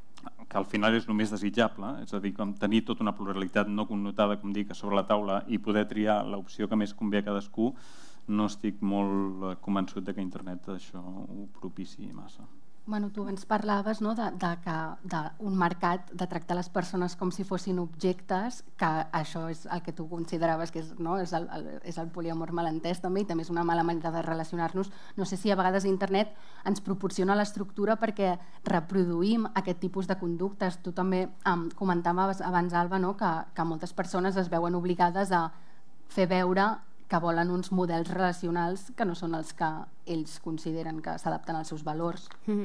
que al final és només desitjable, és a dir, com tenir tota una pluralitat no connotada, com dic, sobre la taula i poder triar l'opció que més convé a cadascú, no estic molt convençut de que internet això ho propiciï massa. Bueno, tu ens parlaves, no, de, de que d'un mercat de tractar les persones com si fossin objectes, que això és el que tu consideraves que és, no, és, el, el, és el poliamor malentès també, i també és una mala manera de relacionar-nos. No sé si a vegades internet ens proporciona l'estructura perquè reproduïm aquest tipus de conductes. Tu també um, comentaves abans, Alba, no, que, que moltes persones es veuen obligades a fer veure que volen uns models relacionals que no són els que ells consideren que s'adapten als seus valors.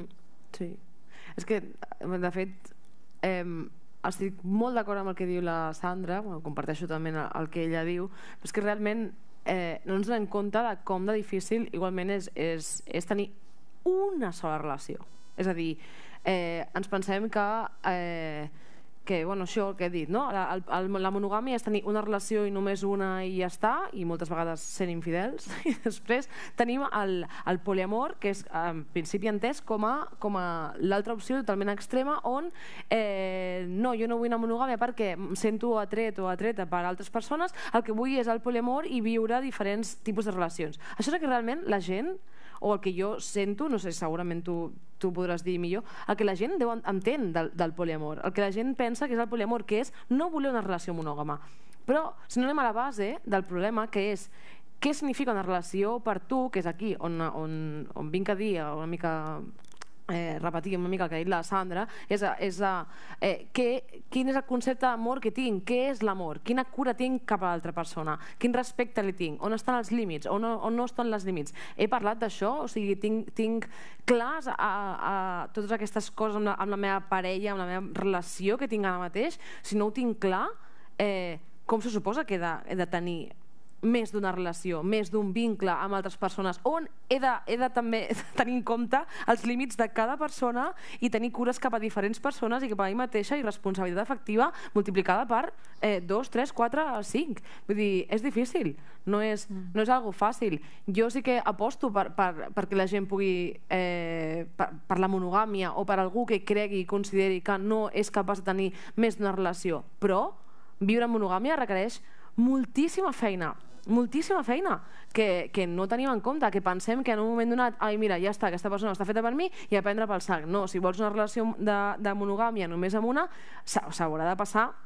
Sí. És que, de fet, eh, estic molt d'acord amb el que diu la Sandra, bueno, comparteixo també el que ella diu, però és que realment eh, no ens donem compte de com de difícil igualment és, és, és tenir una sola relació. És a dir, eh, ens pensem que... Eh, que, bueno, això el que he dit, no? La, el, la monogàmia és tenir una relació i només una i ja està, i moltes vegades sent infidels, i després tenim el, el poliamor, que és en principi entès com a, com a l'altra opció totalment extrema, on eh, no, jo no vull una monogàmia perquè em sento atret o atreta per altres persones, el que vull és el poliamor i viure diferents tipus de relacions. Això és que realment la gent, o el que jo sento, no sé, segurament tu, tu podràs dir millor, el que la gent deu entén del, del poliamor, el que la gent pensa que és el poliamor, que és no voler una relació monògama. Però si no anem a la base del problema, que és què significa una relació per tu, que és aquí on, on, on vinc a dir una mica... Eh, repetir una mica el que ha dit la Sandra, és, és eh, que, quin és el concepte d'amor que tinc, què és l'amor, quina cura tinc cap a l'altra persona, quin respecte li tinc, on estan els límits, on no, on no estan els límits. He parlat d'això, o sigui, tinc, tinc clars a, a totes aquestes coses amb la, amb la meva parella, amb la meva relació que tinc ara mateix. Si no ho tinc clar, eh, com se suposa que he de, he de tenir més d'una relació, més d'un vincle amb altres persones, on he de, he de també tenir en compte els límits de cada persona i tenir cures cap a diferents persones i cap a mi mateixa i responsabilitat efectiva multiplicada per eh, dos, tres, quatre, cinc. Vull dir, és difícil, no és, no és algo fàcil. Jo sí que aposto per, per, perquè la gent pugui, eh, per, per la monogàmia o per algú que cregui i consideri que no és capaç de tenir més d'una relació, però viure en monogàmia requereix moltíssima feina, moltíssima feina que, que no tenim en compte, que pensem que en un moment donat, ai mira, ja està, aquesta persona està feta per mi i a prendre pel sac. No, si vols una relació de, de monogàmia només amb una, s'haurà de passar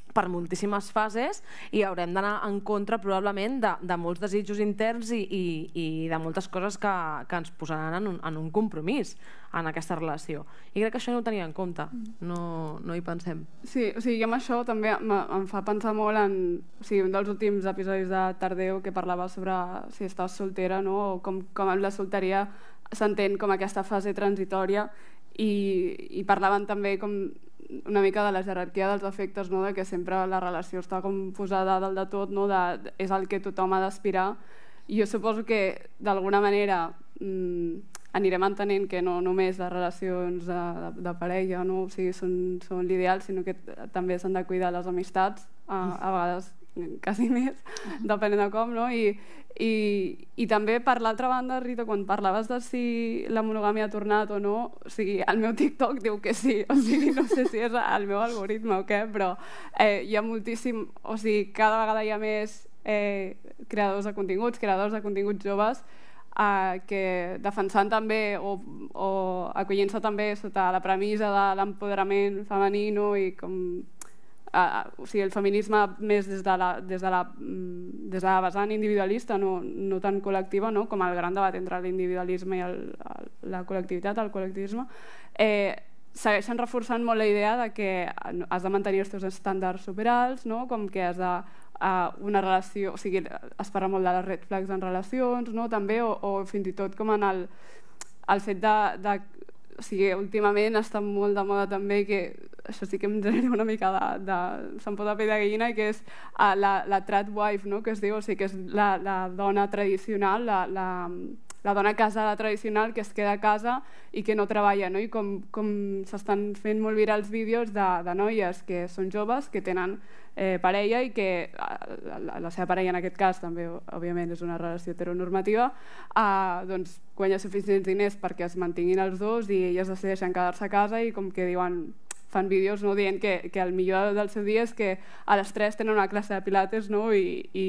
per moltíssimes fases i haurem d'anar en contra probablement de, de molts desitjos interns i, i, i de moltes coses que, que ens posaran en un, en un compromís en aquesta relació. I crec que això no ho tenia en compte, no, no hi pensem. Sí, o sigui, amb això també em fa pensar molt en, o sigui, un dels últims episodis de Tardeo que parlava sobre si estàs soltera, no? O com, com amb la solteria s'entén com aquesta fase transitòria i, i parlaven també com una mica de la jerarquia dels afectes, no? De que sempre la relació està com posada dalt de tot, no? De, és el que tothom ha d'aspirar. I jo suposo que d'alguna manera mmm, anirem entenent que no només les relacions de, de, de parella, no? O sigui, són, són l'ideal, sinó que també s'han de cuidar les amistats, a, a vegades quasi més, depenent de com, no? I, i, i també per l'altra banda, Rita, quan parlaves de si la monogàmia ha tornat o no, o sigui, el meu TikTok diu que sí, o sigui, no sé si és el meu algoritme o què, però eh, hi ha moltíssim, o sigui, cada vegada hi ha més eh, creadors de continguts, creadors de continguts joves eh, que defensant també o, o acollint-se també sota la premissa de l'empoderament femení, no? I com Uh, o sigui, el feminisme més des de la, des de la, des de la vessant individualista, no, no tan col·lectiva, no? Com el gran debat entre l'individualisme i el, el, la col·lectivitat, el col·lectivisme, eh, segueixen reforçant molt la idea de que has de mantenir els teus estàndards superals, no? Com que has de uh, una relació, o sigui, es parla molt de les red flags en relacions, no? També, o, o fins i tot com en el, el fet de, de o sigui, últimament està molt de moda també, que això sí que em genera una mica de, de se'm pot la pell de gallina, que és uh, la, la trad wife, no? Que es diu, o sigui, que és la, la dona tradicional, la, la, la dona casada tradicional que es queda a casa i que no treballa, no? I com, com s'estan fent molt virals vídeos de, de noies que són joves, que tenen eh, parella i que la, la seva parella en aquest cas també, òbviament, és una relació heteronormativa, eh, doncs guanya suficients diners perquè es mantinguin els dos i elles decideixen quedar-se a casa i com que diuen, fan vídeos, no, dient que, que el millor del seu dia és que a les tres tenen una classe de pilates, no? I, i,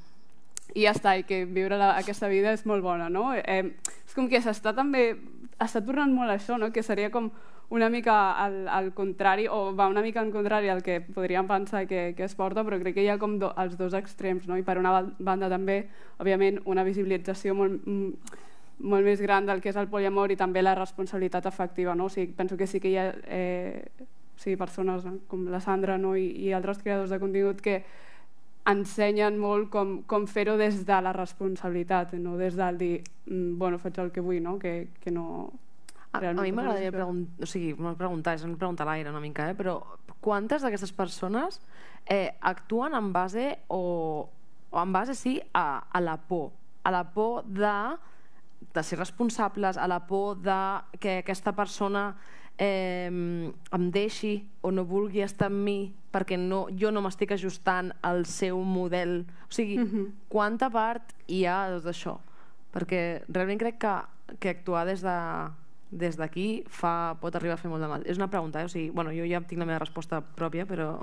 i ja està, i que viure la, aquesta vida és molt bona, no? Eh, és com que s'està també està tornant molt això, no? Que seria com una mica al, al contrari, o va una mica en contrari al que podríem pensar que, que es porta, però crec que hi ha com do, els dos extrems, no? I per una banda també, òbviament, una visibilització molt, molt més gran del que és el poliamor i també la responsabilitat afectiva, no? O sigui, penso que sí que hi ha eh, o sigui, persones, no? Com la Sandra, no? I, i altres creadors de contingut que ensenyen molt com, com fer-ho des de la responsabilitat, no des del dir, bueno, faig el que vull, no? Que, que no... A, a mi m'agradaria preguntar, o sigui, preguntar, és un preguntar a l'aire una mica, eh? Però quantes d'aquestes persones eh, actuen en base o, o en base, sí, a, a la por, a la por de, de ser responsables, a la por de que aquesta persona eh, em deixi o no vulgui estar amb mi perquè no, jo no m'estic ajustant al seu model, o sigui, mm-hmm. quanta part hi ha de tot això? Perquè realment crec que, que actuar des de des d'aquí fa, pot arribar a fer molt de mal. És una pregunta, eh? O sigui, bueno, jo ja tinc la meva resposta pròpia, però...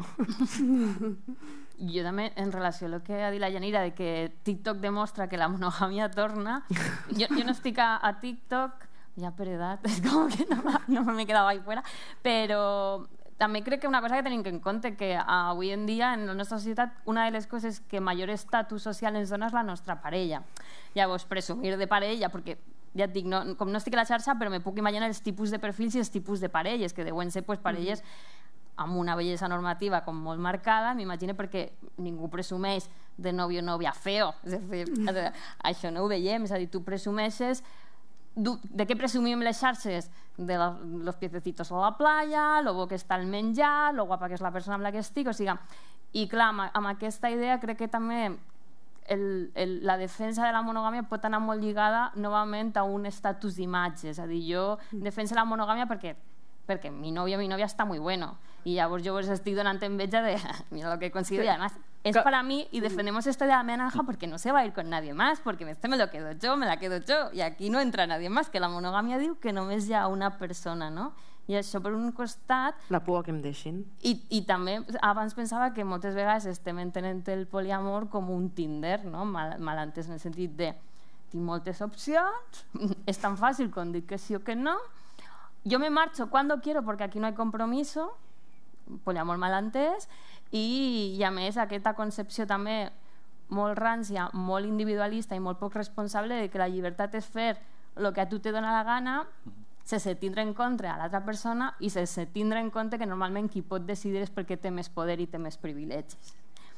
Jo també, en relació a el que ha dit la Yanira, de que TikTok demostra que la monogàmia torna, jo, jo no estic a, a TikTok, ja per edat, és com que no, no me quedava ahí fuera, però també crec que una cosa que tenim en compte, que avui en dia en la nostra societat una de les coses que major estatus social ens dona és la nostra parella. Llavors, presumir de parella, perquè ja et dic, no, com no estic a la xarxa, però me puc imaginar els tipus de perfils i els tipus de parelles, que deuen ser pues, parelles amb una bellesa normativa com molt marcada, m'imagino, perquè ningú presumeix de nòvio o nòvia feo. És a dir, això no ho veiem, és a dir, tu presumeixes... De què presumim les xarxes? De la, los piececitos a la playa, lo bo que està el menjar, lo guapa que és la persona amb la que estic, o sigui... I clar, amb, amb aquesta idea crec que també el, el, la defensa de la monogàmia pot anar molt lligada novament a un estatus d'imatge, és a dir, jo defenso la monogàmia perquè perquè mi novio o mi novia está muy bueno y llavors yo os estoy donando enveja de mira lo que consigo y además es para mí y defendemos esta idea de la naranja porque no se va a ir con nadie más, porque este me lo quedo yo, me la quedo yo y aquí no entra nadie más, que la monogàmia diu que només hi ha una persona, no? I això per un costat... La por que em deixin. I, i també abans pensava que moltes vegades estem entenent el poliamor com un Tinder, no? Mal, mal entès en el sentit de tinc moltes opcions, és tan fàcil com dir que sí o que no, yo me marcho cuando quiero porque aquí no hay compromiso, poliamor mal entès, i, i a més aquesta concepció també molt rància, molt individualista i molt poc responsable de que la llibertat és fer el que a tu te dona la gana sense tindre en compte a l'altra persona i sense tindre en compte que normalment qui pot decidir és perquè té més poder i té més privilegis.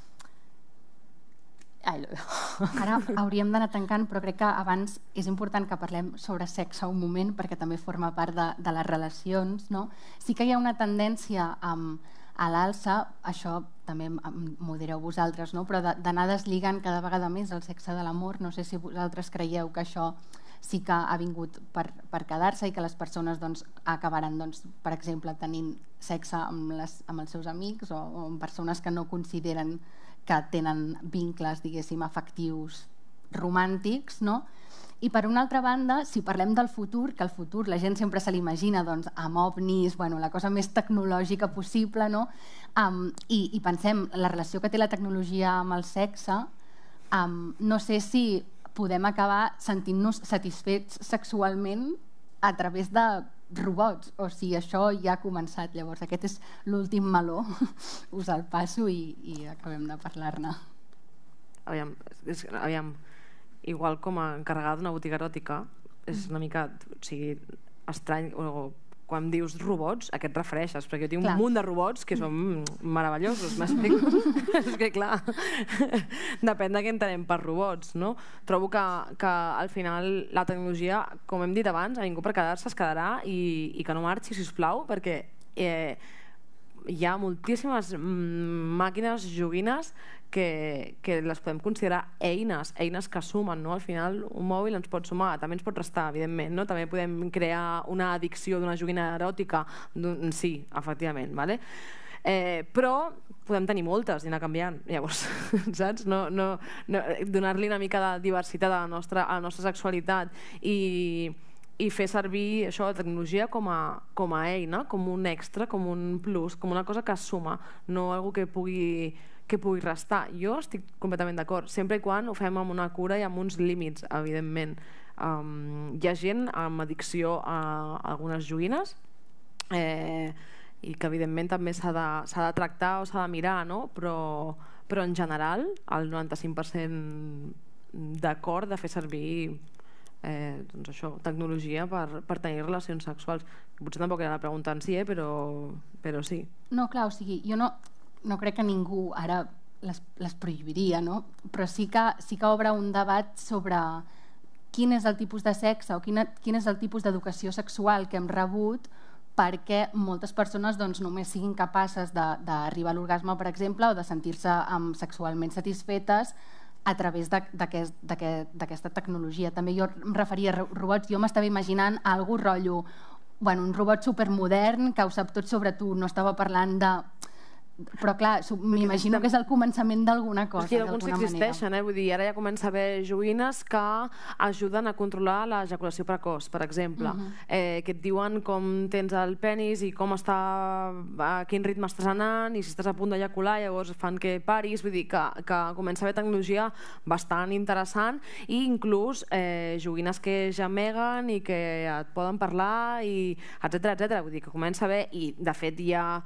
Ai, lo dejo. Ara hauríem d'anar tancant, però crec que abans és important que parlem sobre sexe un moment, perquè també forma part de, de les relacions, no? Sí que hi ha una tendència um, a l'alça, això també m'ho direu vosaltres, no? Però d'anar deslligant cada vegada més el sexe de l'amor. No sé si vosaltres creieu que això sí que ha vingut per, per quedar-se i que les persones doncs, acabaran, doncs, per exemple, tenint sexe amb, les, amb els seus amics o, o amb persones que no consideren que tenen vincles, diguéssim, afectius romàntics, no? I per una altra banda, si parlem del futur, que el futur la gent sempre se l'imagina doncs, amb ovnis, bueno, la cosa més tecnològica possible, no? Um, i, i pensem la relació que té la tecnologia amb el sexe, um, no sé si podem acabar sentint-nos satisfets sexualment a través de robots, o si això ja ha començat. Llavors aquest és l'últim meló, us el passo i, i acabem de parlar-ne. Aviam, és, aviam, igual com a encarregada d'una botiga eròtica, és una mica, o sigui, estrany, o quan dius robots, a què et refereixes? Perquè jo tinc clar. un munt de robots que són meravellosos, m'explico? És que clar, depèn de què entenem per robots, no? Trobo que, que al final la tecnologia, com hem dit abans, a ningú per quedar-se es quedarà i, i que no marxi, sisplau, perquè eh, hi ha moltíssimes màquines joguines que, que les podem considerar eines, eines que sumen, no? Al final un mòbil ens pot sumar, també ens pot restar, evidentment, no? També podem crear una addicció d'una joguina eròtica, sí, efectivament, vale? Eh, però podem tenir moltes i anar canviant, llavors, saps? No, no, no, donar-li una mica de diversitat a la nostra, a la nostra sexualitat i, i fer servir això, la tecnologia com a, com a eina, com un extra, com un plus, com una cosa que suma, no algo que pugui que pugui restar. Jo estic completament d'acord, sempre i quan ho fem amb una cura i amb uns límits, evidentment. Um, hi ha gent amb addicció a, a algunes joguines eh, i que evidentment també s'ha de, s'ha de tractar o s'ha de mirar, no? Però, però en general el noranta-cinc per cent d'acord de fer servir eh, doncs això, tecnologia per, per tenir relacions sexuals. Potser tampoc era la pregunta en si, eh, però, però sí. No, clar, o sigui, jo no... no crec que ningú ara les, les prohibiria, no? Però sí que, sí que obre un debat sobre quin és el tipus de sexe o quina, quin és el tipus d'educació sexual que hem rebut perquè moltes persones doncs, només siguin capaces d'arribar a l'orgasme, per exemple, o de sentir-se um, sexualment satisfetes a través d'aquesta tecnologia. També jo em referia a robots, jo m'estava imaginant algú rotllo, bueno, un robot supermodern que ho sap tot sobre tu, no estava parlant de... Però clar, m'imagino que és el començament d'alguna cosa. Sí, alguns existeixen, eh? Vull dir, ara ja comença a haver joguines que ajuden a controlar l'ejaculació precoç, per exemple, uh-huh. eh, que et diuen com tens el penis i com està, a quin ritme estàs anant i si estàs a punt d'ejacular, llavors fan que paris. Vull dir que, que comença a haver tecnologia bastant interessant i inclús eh, joguines que gemeguen i que et poden parlar i etcètera, etcètera. Vull dir que comença a haver, i de fet hi ha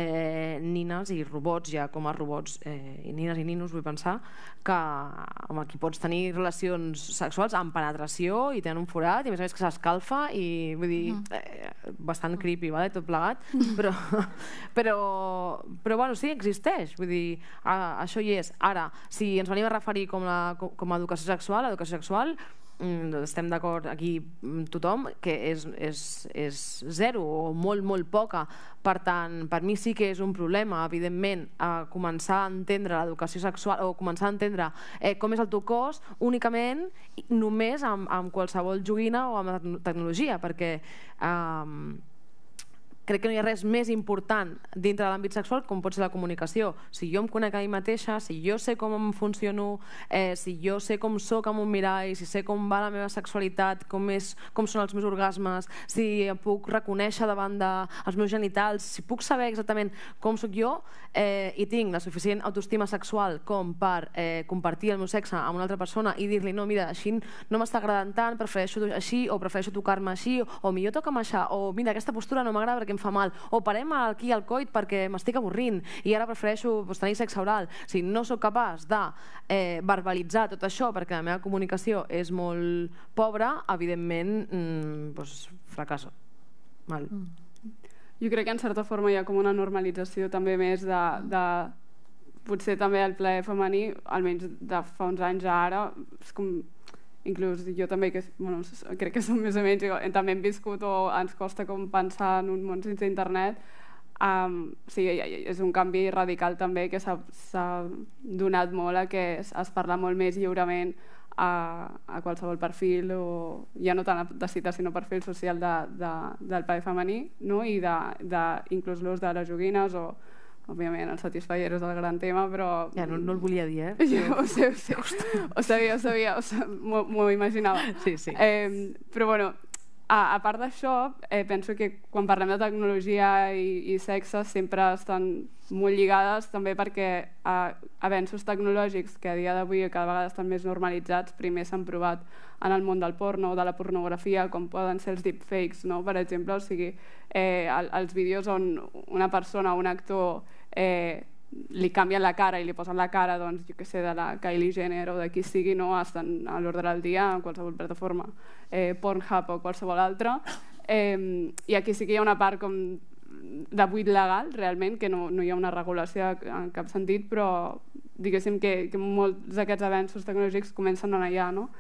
eh, nines i robots, ja com a robots eh, i nines i ninos, vull pensar que amb qui pots tenir relacions sexuals amb penetració i tenen un forat i a més a més que s'escalfa i vull dir, eh, bastant creepy, vale? Tot plegat, però però, però bueno, sí, existeix, vull dir, ah, això hi és. Ara, si ens venim a referir com, la, com a educació sexual, l'educació sexual estem d'acord aquí tothom que és, és, és zero o molt, molt poca. Per tant, per mi sí que és un problema, evidentment, a començar a entendre l'educació sexual o començar a entendre eh, com és el teu cos únicament només amb, amb qualsevol joguina o amb la tecnologia, perquè eh, crec que no hi ha res més important dintre de l'àmbit sexual com pot ser la comunicació. Si jo em conec a mi mateixa, si jo sé com em funciono, eh, si jo sé com soc amb un mirall, si sé com va la meva sexualitat, com, és, com són els meus orgasmes, si em puc reconèixer davant dels meus genitals, si puc saber exactament com sóc jo eh, i tinc la suficient autoestima sexual com per eh, compartir el meu sexe amb una altra persona i dir-li no, mira, així no m'està agradant tant, prefereixo així o prefereixo tocar-me així o millor toca'm això, o mira, aquesta postura no m'agrada perquè em em fa mal, o parem aquí al coit perquè m'estic avorrint i ara prefereixo doncs, tenir sexe oral. Si no sóc capaç de eh, verbalitzar tot això perquè la meva comunicació és molt pobra, evidentment mmm, doncs, fracasso. Mal. Mm. Jo crec que en certa forma hi ha com una normalització també més de, de potser també el plaer femení, almenys de fa uns anys a ara, és com, inclús jo també, que bueno, crec que som més o menys, també hem viscut o ens costa com pensar en un món sense internet, um, sí, és un canvi radical també que s'ha donat molt a que es, es parla molt més lliurement a, a qualsevol perfil, o ja no tant de cita sinó perfil social de, de, del plaer femení, no? I de, de, inclús l'ús de les joguines o òbviament el Satisfyer és el gran tema, però... Ja, no, no el volia dir, eh? Jo ho sé, ho sé. Ho sabia, ho sabia, m'ho imaginava. Sí, sí. Eh, però bueno, a, a part d'això, eh, penso que quan parlem de tecnologia i, i sexe sempre estan molt lligades també perquè eh, avenços tecnològics que a dia d'avui cada vegada estan més normalitzats, primer s'han provat en el món del porno o de la pornografia, com poden ser els deepfakes, no? Per exemple, o sigui, eh, el, els vídeos on una persona, un actor, eh, li canvien la cara i li posen la cara, doncs, jo què sé, de la Kylie Jenner o de qui sigui, no? Estan a l'ordre del dia en qualsevol plataforma, eh, Pornhub o qualsevol altra. Eh, I aquí sí que hi ha una part com de buit legal, realment, que no, no hi ha una regulació en cap sentit, però diguéssim que, que molts d'aquests avenços tecnològics comencen a allà, no?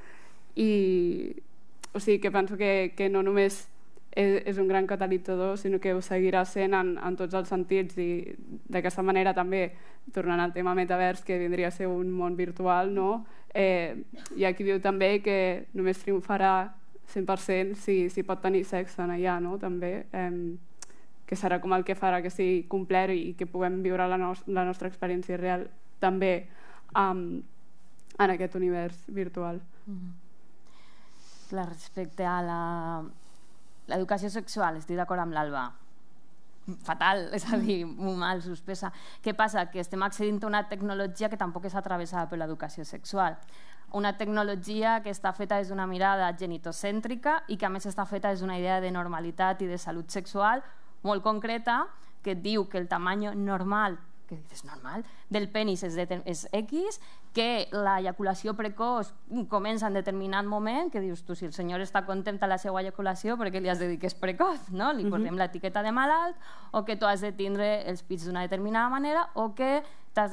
I o sigui que penso que, que no només és, és un gran catalitzador, sinó que ho seguirà sent en, en tots els sentits, i d'aquesta manera també, tornant al tema metavers, que vindria a ser un món virtual, no? Eh, hi ha qui diu també que només triomfarà cent per cent si, si pot tenir sexe en allà, no? També, eh, que serà com el que farà que sigui complet i que puguem viure la, no la nostra experiència real també um, en aquest univers virtual. Mm-hmm. Clar, respecte a l'educació sexual, estic d'acord amb l'Alba. Fatal, és a dir, molt mal, suspesa. Què passa? Que estem accedint a una tecnologia que tampoc és atravessada per l'educació sexual. Una tecnologia que està feta des d'una mirada genitocèntrica i que a més està feta des d'una idea de normalitat i de salut sexual molt concreta, que et diu que el tamany normal, que dices normal, del penis és, de, és X, que l'eyaculació precoç comença en determinat moment, que dius tu, si el senyor està content amb la seva eyaculació, perquè li has de dir que és precoç, no? Li posem uh-huh. l'etiqueta de malalt, o que tu has de tindre els pits d'una determinada manera, o que t'has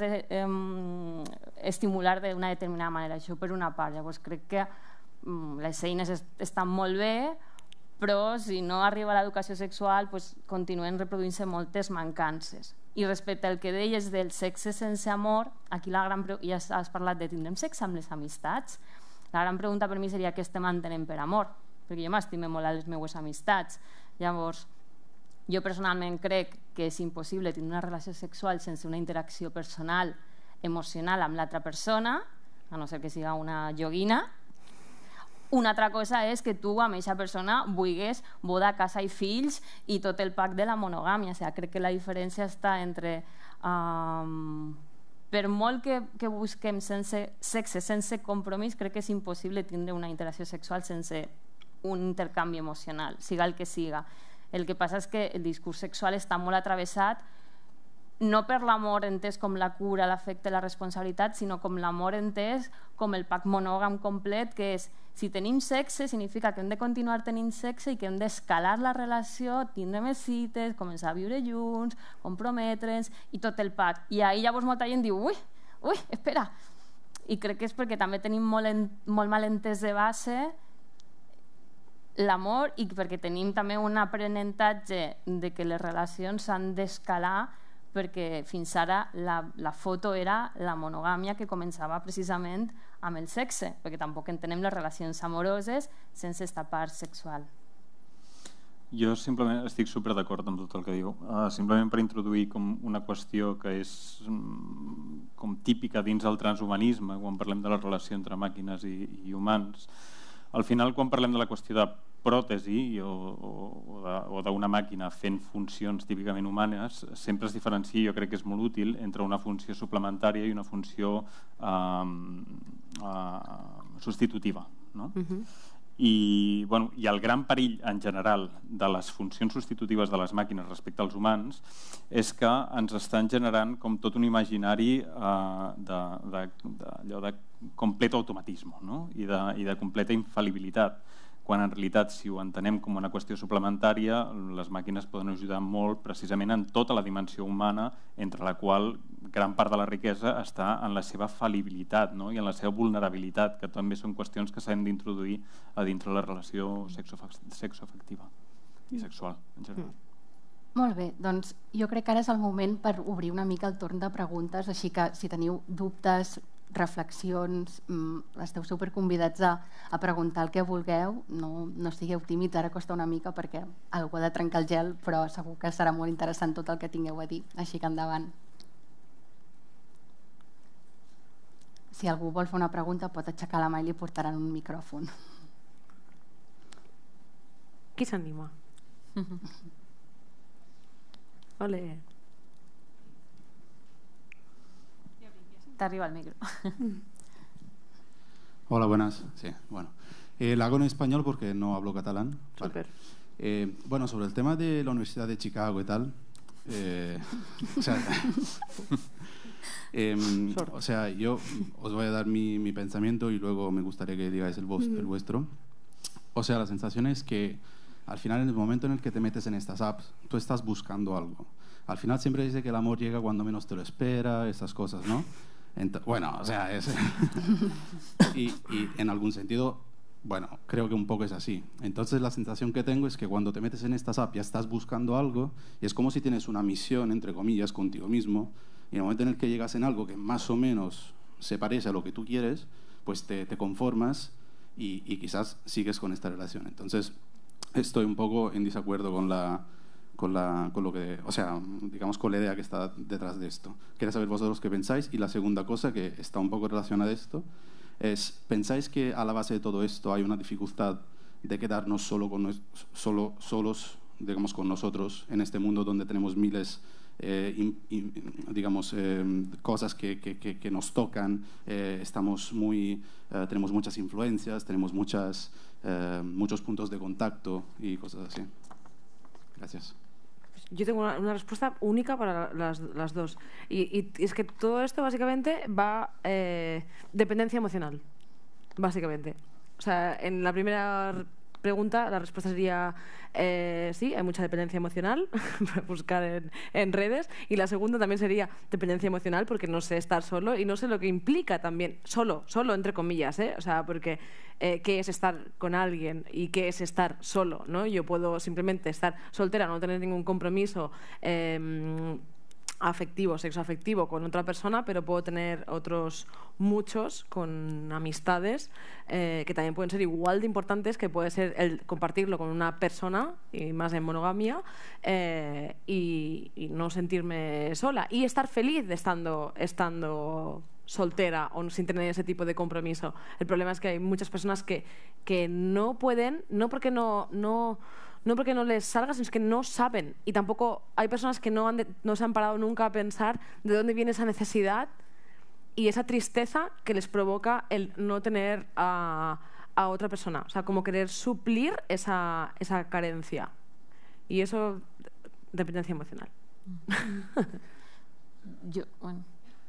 d'estimular de, d'una determinada manera. Això per una part. Llavors crec que um, les eines est estan molt bé, però si no arriba a l'educació sexual pues, continuen reproduint-se moltes mancances. I respecte al que deies del sexe sense amor, aquí la gran ja has parlat de tindrem sexe amb les amistats. La gran pregunta per mi seria què estem entenent per amor, perquè jo m'estime molt a les meves amistats. Llavors, jo personalment crec que és impossible tenir una relació sexual sense una interacció personal, emocional amb l'altra persona, a no ser que siga una joguina. Una altra cosa és que tu amb aquesta persona vulguis boda, casa i fills i tot el pack de la monogàmia. O sigui, crec que la diferència està entre um, per molt que, que busquem sense sexe, sense compromís, crec que és impossible tindre una interacció sexual sense un intercanvi emocional, siga el que siga. El que passa és que el discurs sexual està molt atravessat no per l'amor entès com la cura, l'afecte, la responsabilitat, sinó com l'amor entès com el pack monògam complet, que és si tenim sexe significa que hem de continuar tenint sexe i que hem d'escalar la relació, tindre més cites, començar a viure junts, comprometre'ns i tot el pack. I ahir llavors molta gent diu, ui, ui, espera. I crec que és perquè també tenim molt, en, molt mal entès de base l'amor i perquè tenim també un aprenentatge de que les relacions s'han d'escalar, perquè fins ara la, la foto era la monogàmia que començava precisament amb el sexe, perquè tampoc entenem les relacions amoroses sense esta part sexual. Jo simplement estic super d'acord amb tot el que diu. Uh, simplement per introduir com una qüestió que és um, com típica dins el transhumanisme, quan parlem de la relació entre màquines i, i humans. Al final, quan parlem de la qüestió de pròtesi o, o d'una màquina fent funcions típicament humanes, sempre es diferencia, jo crec que és molt útil, entre una funció suplementària i una funció eh, eh, substitutiva. No? Uh-huh. I, bueno, i el gran perill en general de les funcions substitutives de les màquines respecte als humans és que ens estan generant com tot un imaginari eh, de, de, de, allò de complet automatisme, no? I, de, i de completa infal·libilitat, quan en realitat, si ho entenem com una qüestió suplementària, les màquines poden ajudar molt precisament en tota la dimensió humana, entre la qual gran part de la riquesa està en la seva fal·libilitat, no? I en la seva vulnerabilitat, que també són qüestions que s'han d'introduir a dintre la relació sexoafectiva i sexual en general. Molt bé, doncs jo crec que ara és el moment per obrir una mica el torn de preguntes, així que si teniu dubtes, reflexions, esteu superconvidats a, a preguntar el que vulgueu, no, no estigueu tímids, ara costa una mica perquè algú ha de trencar el gel, però segur que serà molt interessant tot el que tingueu a dir, així que endavant. Si algú vol fer una pregunta pot aixecar la mà i li portaran un micròfon. Qui s'anima? Ole. Te arriba el micro. Hola, buenas. Sí, bueno. Eh, la hago en español porque no hablo catalán. Súper. Vale. Eh, bueno, sobre el tema de la Universidad de Chicago y tal. Eh, o, sea, eh, o sea, yo os voy a dar mi, mi pensamiento y luego me gustaría que digáis el, vos, el vuestro. O sea, la sensación es que al final, en el momento en el que te metes en estas apps, tú estás buscando algo. Al final siempre dice que el amor llega cuando menos te lo espera, estas cosas, ¿no? Ent- bueno, o sea, es... y, y en algún sentido, bueno, creo que un poco es así. Entonces la sensación que tengo es que cuando te metes en estas apps ya estás buscando algo y es como si tienes una misión, entre comillas, contigo mismo, y en el momento en el que llegas en algo que más o menos se parece a lo que tú quieres, pues te, te conformas y, y quizás sigues con esta relación. Entonces estoy un poco en desacuerdo con la... Con, la, con lo que, o sea, digamos con la idea que está detrás de esto. Quería saber vosotros qué pensáis. Y la segunda cosa que está un poco relacionada a esto es, ¿pensáis que a la base de todo esto hay una dificultad de quedarnos solo con, solo, solos, digamos, con nosotros en este mundo donde tenemos miles, eh, in, in, digamos, eh, cosas que, que, que, que nos tocan, eh, estamos muy, eh, tenemos muchas influencias, tenemos muchas, eh, muchos puntos de contacto y cosas así? Gracias. Yo tengo una, una respuesta única para las, las dos. Y, y es que todo esto básicamente va eh, dependencia emocional. Básicamente. O sea, en la primera pregunta la respuesta sería eh, sí, hay mucha dependencia emocional para buscar en, en redes. Y la segunda también sería dependencia emocional porque no sé estar solo y no sé lo que implica también solo, solo entre comillas, ¿eh? O sea, porque eh, qué es estar con alguien y qué es estar solo, ¿no? Yo puedo simplemente estar soltera, no tener ningún compromiso eh, afectivo, sexoafectivo con otra persona, pero puedo tener otros muchos con amistades eh, que también pueden ser igual de importantes, que puede ser el compartirlo con una persona y más en monogamia eh, y, y no sentirme sola y estar feliz de estando, estando soltera o sin tener ese tipo de compromiso. El problema es que hay muchas personas que, que no pueden, no porque no... no no porque no les salga, sino es que no saben. Y tampoco hay personas que no, han de, no se han parado nunca a pensar de dónde viene esa necesidad y esa tristeza que les provoca el no tener a, a otra persona. O sea, como querer suplir esa, esa carencia. Y eso, dependencia emocional. Yo, bueno...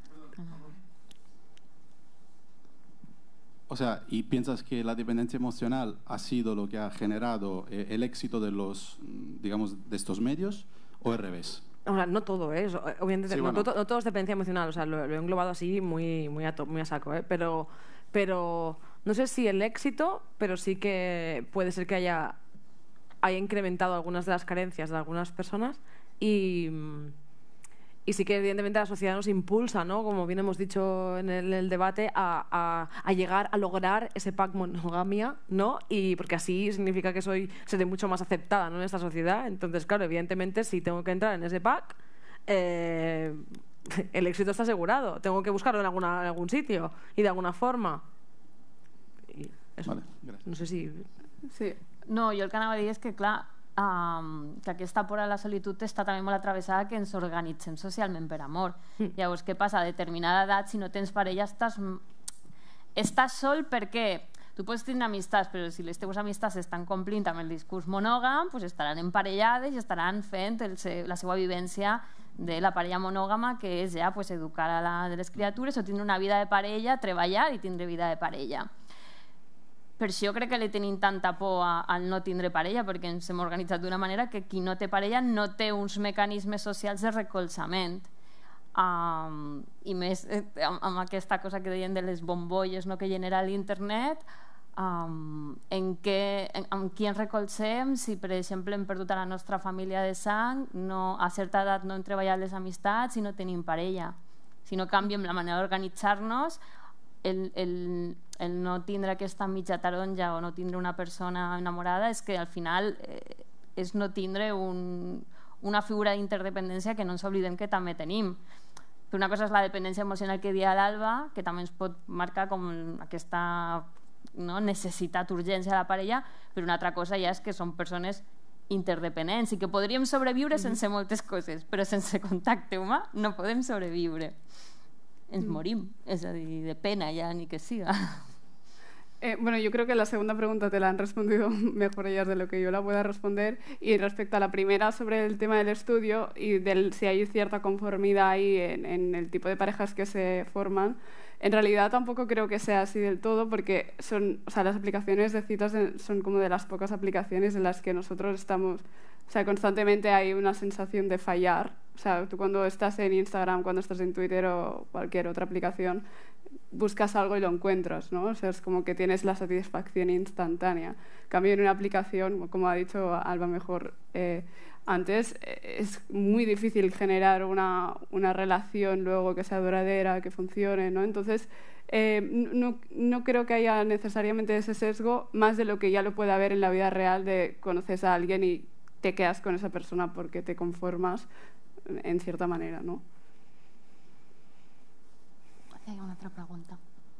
O sea, ¿y piensas que la dependencia emocional ha sido lo que ha generado eh, el éxito de los, digamos, de estos medios o al revés? O sea, no todo, ¿eh? Obviamente, Sí, no, bueno. todo, no todo es dependencia emocional, o sea, lo, lo he englobado así muy, muy, a, to, muy a saco, ¿eh? Pero, pero no sé si el éxito, pero sí que puede ser que haya, haya incrementado algunas de las carencias de algunas personas y... Y sí que evidentemente la sociedad nos impulsa, ¿no? Como bien hemos dicho en el, en el debate, a, a, a llegar a lograr ese pack monogamia, ¿no? Y porque así significa que soy seré mucho más aceptada, ¿no? En esta sociedad. Entonces, claro, evidentemente, si tengo que entrar en ese pack, eh, el éxito está asegurado. Tengo que buscarlo en, alguna, en algún sitio y de alguna forma. I eso. Vale, gracias. No sé si... Sí. No, jo el que anava a dir és que, clar, um, que aquesta por a la solitud està també molt atravessada que ens organitzem socialment per amor. Mm. Llavors, què passa? A determinada edat, si no tens parella, estàs, estàs sol perquè tu pots tindre amistats, però si les teves amistats estan complint amb el discurs monògam, pues estaran emparellades i estaran fent el se la seva vivència de la parella monògama, que és ja pues, educar a la, de les criatures o tindre una vida de parella, treballar i tindre vida de parella. Per això crec que li tenim tanta por a, al no tindre parella, perquè ens hem organitzat d'una manera que qui no té parella no té uns mecanismes socials de recolzament. Um, I més eh, amb, amb aquesta cosa que deien de les bombolles, no, que genera l'internet, um, en, què, en, en qui ens recolzem si, per exemple, hem perdut a la nostra família de sang, no, a certa edat no hem treballat les amistats i no tenim parella. Si no canviem la manera d'organitzar-nos, el, el, el no tindre aquesta mitja taronja o no tindre una persona enamorada és que al final eh, és no tindre un, una figura d'interdependència que no ens oblidem que també tenim. Una cosa és la dependència emocional que dia l'Alba, que també ens pot marcar com aquesta, no, necessitat, urgència de la parella, però una altra cosa ja és que són persones interdependents i que podríem sobreviure mm-hmm. sense moltes coses, però sense contacte humà no podem sobreviure. Ens mm. morim, és a dir, de pena ja ni que siga. Eh, bueno, yo creo que la segunda pregunta te la han respondido mejor ellas de lo que yo la pueda responder. Y respecto a la primera sobre el tema del estudio y del si hay cierta conformidad ahí en, en el tipo de parejas que se forman, en realidad tampoco creo que sea así del todo, porque son, o sea, las aplicaciones de citas son como de las pocas aplicaciones en las que nosotros estamos, o sea, constantemente hay una sensación de fallar. O sea, tú cuando estás en Instagram, cuando estás en Twitter o cualquier otra aplicación, buscas algo y lo encuentras, ¿no? O sea, es como que tienes la satisfacción instantánea. En cambio, en una aplicación, como ha dicho Alba mejor eh, antes, es muy difícil generar una, una relación luego que sea duradera, que funcione, ¿no? Entonces, eh, no, no creo que haya necesariamente ese sesgo, más de lo que ya lo puede haber en la vida real de conoces a alguien y te quedas con esa persona porque te conformas en cierta manera, ¿no? Hi ha una altra pregunta.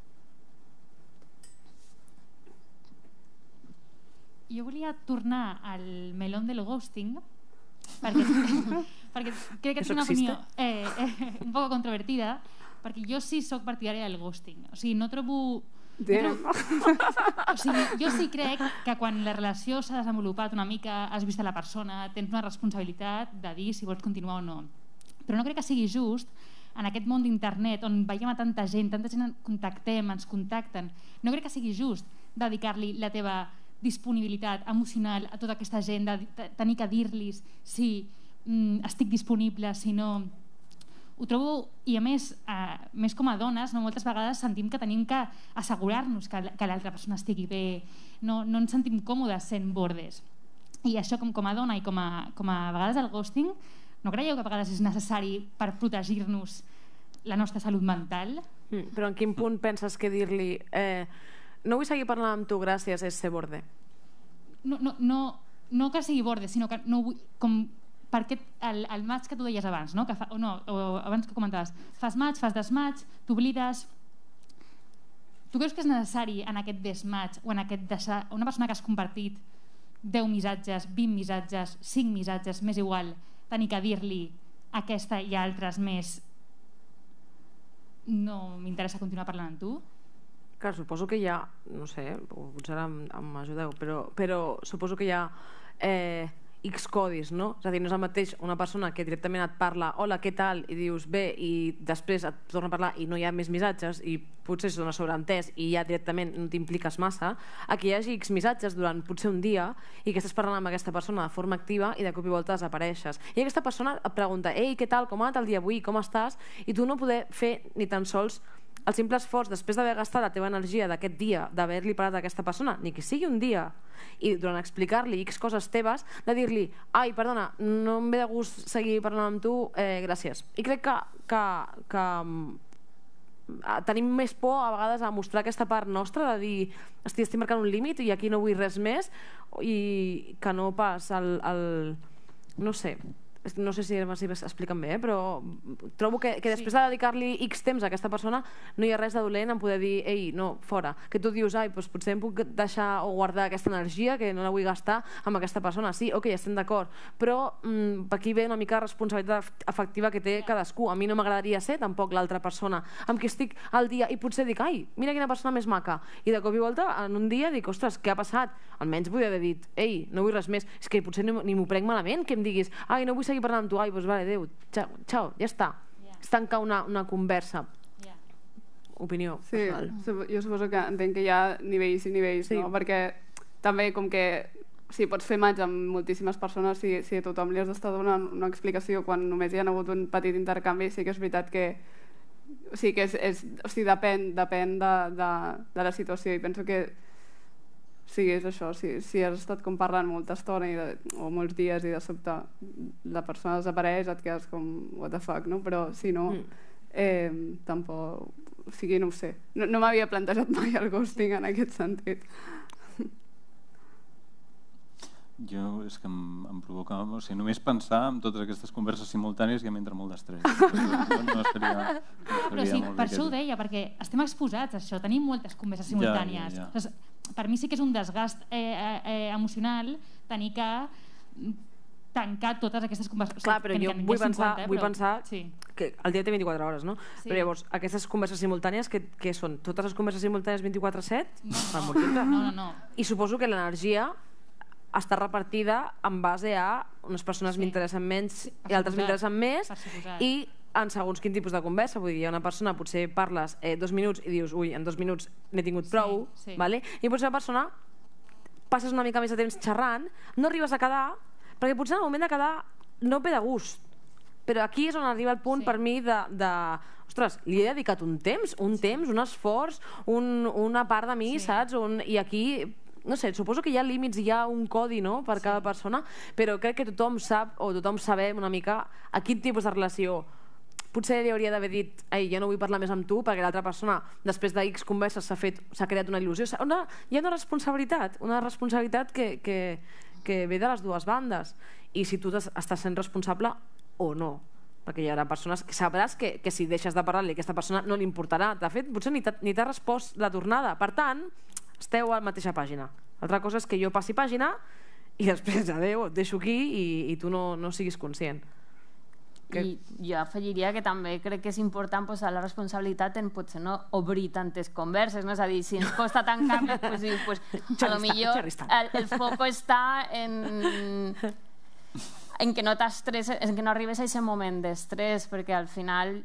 Jo volia tornar al melón del ghosting perquè, perquè crec que és una opinió eh, eh, un poc controvertida, perquè jo sí soc partidària del ghosting. O sigui, no trobo... No trobo o sigui, jo sí crec que quan la relació s'ha desenvolupat una mica, has vist a la persona, tens una responsabilitat de dir si vols continuar o no. Però no crec que sigui just en aquest món d'internet on veiem a tanta gent, tanta gent contactem, ens contacten, no crec que sigui just dedicar-li la teva disponibilitat emocional a tota aquesta gent, de tenir que dir-los si mm, estic disponible, si no... Ho trobo, i a més, eh, més com a dones, no, moltes vegades sentim que tenim que assegurar-nos que, que l'altra persona estigui bé, no, no ens sentim còmodes sent bordes. I això com, com a dona i com a, com a, a vegades el ghosting, no creieu que a vegades és necessari per protegir-nos la nostra salut mental? Mm, però en quin punt penses que dir-li eh, no vull seguir parlant amb tu, gràcies, és ser borde? No, no, no, no que sigui borde, sinó que no vull... Com, perquè el, el match que tu deies abans, no? Que fa, o no, o abans que comentaves, fas match, fas desmatch, t'oblides... Tu creus que és necessari en aquest desmatch o en aquest deixar... Una persona que has compartit deu missatges, vint missatges, cinc missatges, m'és igual, tenir que dir-li aquesta i altres més, no m'interessa continuar parlant amb tu? Clar, suposo que hi ha, no sé, potser ara m'ajudeu, però, però suposo que hi ha eh, X codis, no? És a dir, no és el mateix una persona que directament et parla hola, què tal? I dius bé, i després et torna a parlar i no hi ha més missatges i potser es dona sobreentès i ja directament no t'impliques massa, a que hi hagi X missatges durant potser un dia i que estàs parlant amb aquesta persona de forma activa i de cop i volta desapareixes. I aquesta persona et pregunta ei, què tal, com ha anat el dia avui, com estàs? I tu no poder fer ni tan sols el simple esforç, després d'haver gastat la teva energia d'aquest dia, d'haver-li parlat a aquesta persona, ni que sigui un dia, i durant explicar-li X coses teves, de dir-li, ai, perdona, no em ve de gust seguir parlant amb tu, eh, gràcies. I crec que, que, que tenim més por a vegades a mostrar aquesta part nostra, de dir, estic, estic marcant un límit i aquí no vull res més, i que no pas el... el no sé, no sé si s'expliquen bé, però trobo que després de dedicar-li X temps a aquesta persona no hi ha res de dolent en poder dir, ei, no, fora. Que tu dius, ai, potser em puc deixar o guardar aquesta energia que no la vull gastar amb aquesta persona. Sí, ok, estem d'acord, però per aquí ve una mica de responsabilitat afectiva que té cadascú. A mi no m'agradaria ser tampoc l'altra persona amb qui estic al dia i potser dic, ai, mira quina persona més maca. I de cop i volta, en un dia, dic, ostres, què ha passat? Almenys podria haver dit, ei, no vull res més. És que potser ni m'ho prenc malament, que em diguis, ai, no vull seguir parlant amb tu, ai, doncs vale, adéu, xau, ja està. És tancar una conversa. Opinió personal. Sí, jo suposo que entenc que hi ha nivells i nivells, no? Perquè també com que si pots fer maig amb moltíssimes persones, si a tothom li has d'estar donant una explicació quan només hi ha hagut un petit intercanvi, sí que és veritat que o sigui, depèn de la situació i penso que sí, és això, si has estat com parlant molta estona o molts dies i de sobte la persona desapareix et quedes com what the fuck, no? Però si no tampoc, o sigui, no ho sé, no m'havia plantejat mai el ghosting en aquest sentit. Jo és que em provoca, o sigui, només pensar en totes aquestes converses simultànies ja m'entra molt d'estrès. No estaria però sí, per això ho deia, perquè estem exposats a això, tenim moltes converses simultànies. Per mi sí que és un desgast emocional tenir que tancar totes aquestes conversacions. Clar, però jo vull pensar que el dia té vint-i-quatre hores, no? Però llavors, aquestes converses simultànies, què són? Totes les converses simultànies vint-i-quatre set? No, no, no. I suposo que l'energia està repartida en base a unes persones m'interessen menys i altres m'interessen més i en segons quin tipus de conversa. Vull dir, hi ha una persona, potser parles dos minuts i dius, ui, en dos minuts n'he tingut prou, i potser una persona passes una mica més de temps xerrant, no arribes a quedar, perquè potser en el moment de quedar no ve de gust, però aquí és on arriba el punt per mi de ostres, li he dedicat un temps, un temps, un esforç, una part de mi, saps? I aquí no sé, suposo que hi ha límits, hi ha un codi per cada persona, però crec que tothom sap o tothom sabem una mica a quin tipus de relació. Potser li hauria d'haver dit, ei, ja no vull parlar més amb tu perquè l'altra persona, després de X converses, s'ha creat una il·lusió. Hi ha una responsabilitat, una responsabilitat que ve de les dues bandes. I si tu estàs sent responsable o no. Perquè hi haurà persones que sabràs que si deixes de parlar-li a aquesta persona no li importarà. De fet, potser ni t'ha respost la tornada. Per tant, esteu a la mateixa pàgina. L'altra cosa és que jo passi pàgina i després, adeu, et deixo aquí i tu no siguis conscient. I jo afegiria que també crec que és important posar la responsabilitat en potser no obrir tantes converses, no? És a dir, si ens costa tancar, pues, pues, a lo millor el, el foco està en en que no t'estresses, en que no arribes a aquest moment d'estrès, perquè al final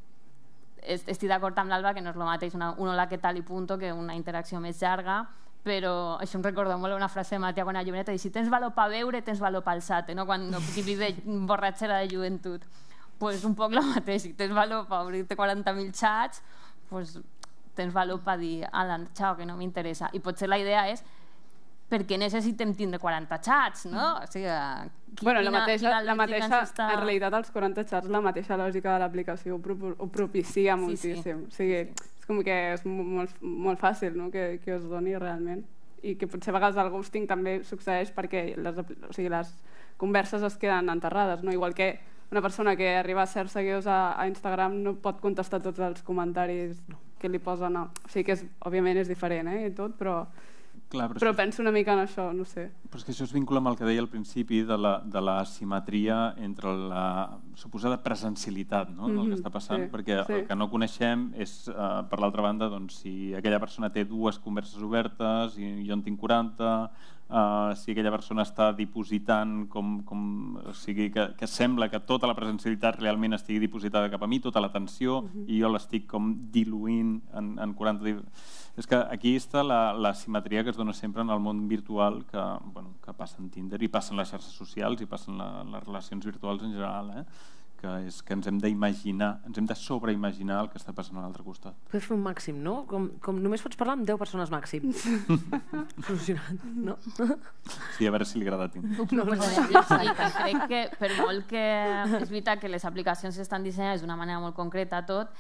estic d'acord amb l'Alba que no és el mateix una, un hola que tal i punto que una interacció més llarga, però això em recorda molt una frase de Matia quan era joveneta, i si tens valor per veure, tens valor per alçar-te, no? Quan no puc dir de borratxera de joventut. Pues un poc el mateix, si tens valor per obrir-te quaranta mil xats, pues tens valor per dir, ala, xau, que no m'interessa. I potser la idea és per què necessitem tindre quaranta xats, no? O sigui, bueno, la mateixa, la mateixa en realitat els quaranta xats, la mateixa lògica de l'aplicació ho propicia moltíssim. O sigui, és com que és molt fàcil que us doni realment. I que potser a vegades el ghosting també succeeix perquè les converses es queden enterrades, igual que una persona que arriba a certs seguidors a Instagram no pot contestar tots els comentaris que li posen. O sigui que òbviament és diferent i tot, però Clar, però, però penso una mica en això, no sé. Però és que això es vincula amb el que deia al principi de la, de la simetria entre la suposada presencialitat, no? Mm-hmm, del que està passant, sí, perquè sí. El que no coneixem és, uh, per l'altra banda, doncs, si aquella persona té dues converses obertes i jo en tinc quaranta, uh, si aquella persona està dipositant com, com o sigui, que, que sembla que tota la presencialitat realment estigui dipositada cap a mi, tota l'atenció, mm-hmm. i jo l'estic com diluint en, en quaranta... És que aquí està la, la simetria que es dona sempre en el món virtual que, bueno, que passa en Tinder i passen les xarxes socials i passen la, les relacions virtuals en general, eh? Que és que ens hem d'imaginar, ens hem de sobreimaginar el que està passant a l'altre costat. Pots fer un màxim, no? Com, com només pots parlar amb deu persones màxim. Solucionat, no? Sí, a veure si li agrada a Tinder. No, no, no. Sí, crec que per molt que és veritat que les aplicacions estan dissenyades d'una manera molt concreta tot,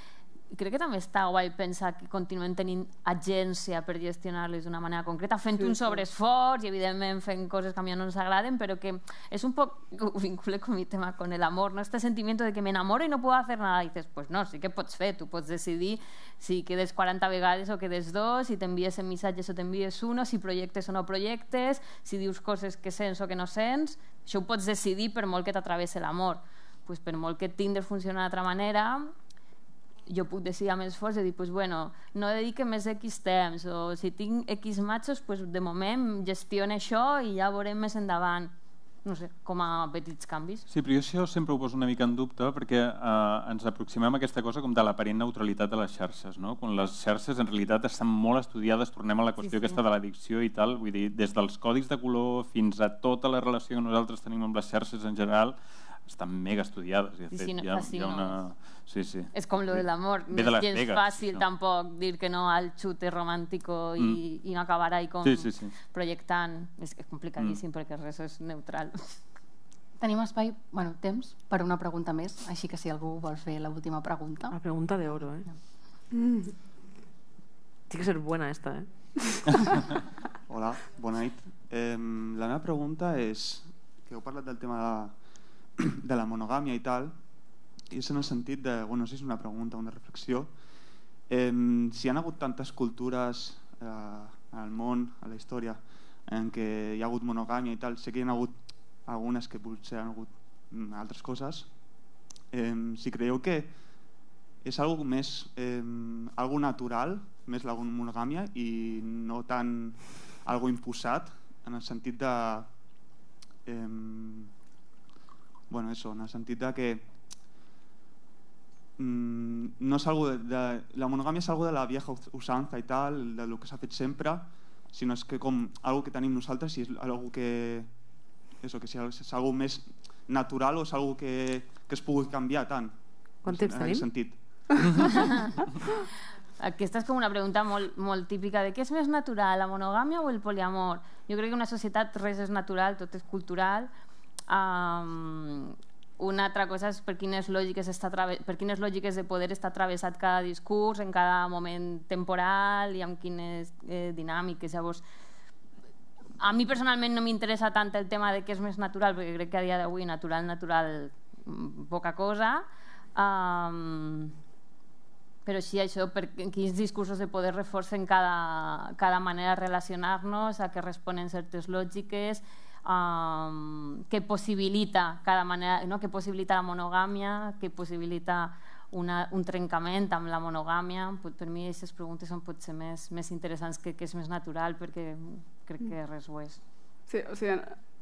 crec que també està guai pensar que continuem tenint agència per gestionar-les d'una manera concreta, fent un sobreesforç i evidentment fent coses que a mi no ens agraden, però que és un poc, ho vincule con mi tema con el amor, ¿no? Este sentimiento de que me enamoro y no puedo hacer nada, y dices, pues no, sí que pots fer, tu pots decidir si quedes quaranta vegades o quedes dos, si t'envies en missatges o t'envies uno, si projectes o no projectes, si dius coses que sents o que no sents, això ho pots decidir per molt que t'atravesse l'amor. Pues per molt que Tinder funciona d'altra manera, jo puc decidir amb esforç i dir, pues bueno, no dedique més X temps, o si tinc X matxos, pues de moment gestione això i ja veurem més endavant, no sé, com a petits canvis. Sí, però jo això sempre ho poso una mica en dubte perquè eh, ens aproximem a aquesta cosa com de l'aparent neutralitat de les xarxes, no? Quan les xarxes en realitat estan molt estudiades, tornem a la qüestió sí, sí. aquesta de l'addicció i tal, vull dir, des dels codis de color fins a tota la relació que nosaltres tenim amb les xarxes en general, estan mega estudiades. I de fet, sí, no, hi ha, sí, hi ha una... no. Sí, sí. És com lo de l'amor, no és gens Vegas, fàcil no? tampoc dir que no al xute romàntico i, mm. i no acabar ahí com sí, sí, sí. projectant. És, és complicadíssim mm. perquè res és neutral. Tenim espai, bueno, temps per una pregunta més, així que si algú vol fer l'última pregunta. La pregunta de oro, eh? Mm. Tiene que ser buena esta, eh? Hola, bona nit. Eh, la meva pregunta és que heu parlat del tema de, de la monogàmia i tal, i és en el sentit de, bueno, no sé si és una pregunta o una reflexió, eh, si hi ha hagut tantes cultures eh, al món, a la història, en què hi ha hagut monogàmia i tal, sé que hi ha hagut algunes que potser han hagut altres coses, eh, si creieu que és algo més eh, algo natural, més la monogàmia i no tant algo imposat, en el sentit de eh, bueno, eso, en el sentit de que mm, no és algo de, de, la monogàmia és algo de la vieja usanza i tal, de lo que s'ha fet sempre, sinó és que com algo que tenim nosaltres i és algo que eso, que si és algo més natural o és algo que, que es pugui canviar tant. Quant temps en tenim? Sentit. Aquesta és com una pregunta molt, molt típica de què és més natural, la monogàmia o el poliamor? Jo crec que en una societat res és natural, tot és cultural. Um, una altra cosa és per quines lògiques, està per quines lògiques de poder està travessat cada discurs en cada moment temporal i amb quines eh, dinàmiques. Llavors, a mi personalment no m'interessa tant el tema de què és més natural, perquè crec que a dia d'avui natural, natural, poca cosa. Um, però sí, això, per quins discursos de poder reforcen cada, cada manera de relacionar-nos, a què responen certes lògiques, um, què possibilita cada manera, no? Què possibilita la monogàmia, què possibilita una, un trencament amb la monogàmia. Per mi aquestes preguntes són potser més, més interessants que, que és més natural, perquè crec que res ho és. Sí, o sigui...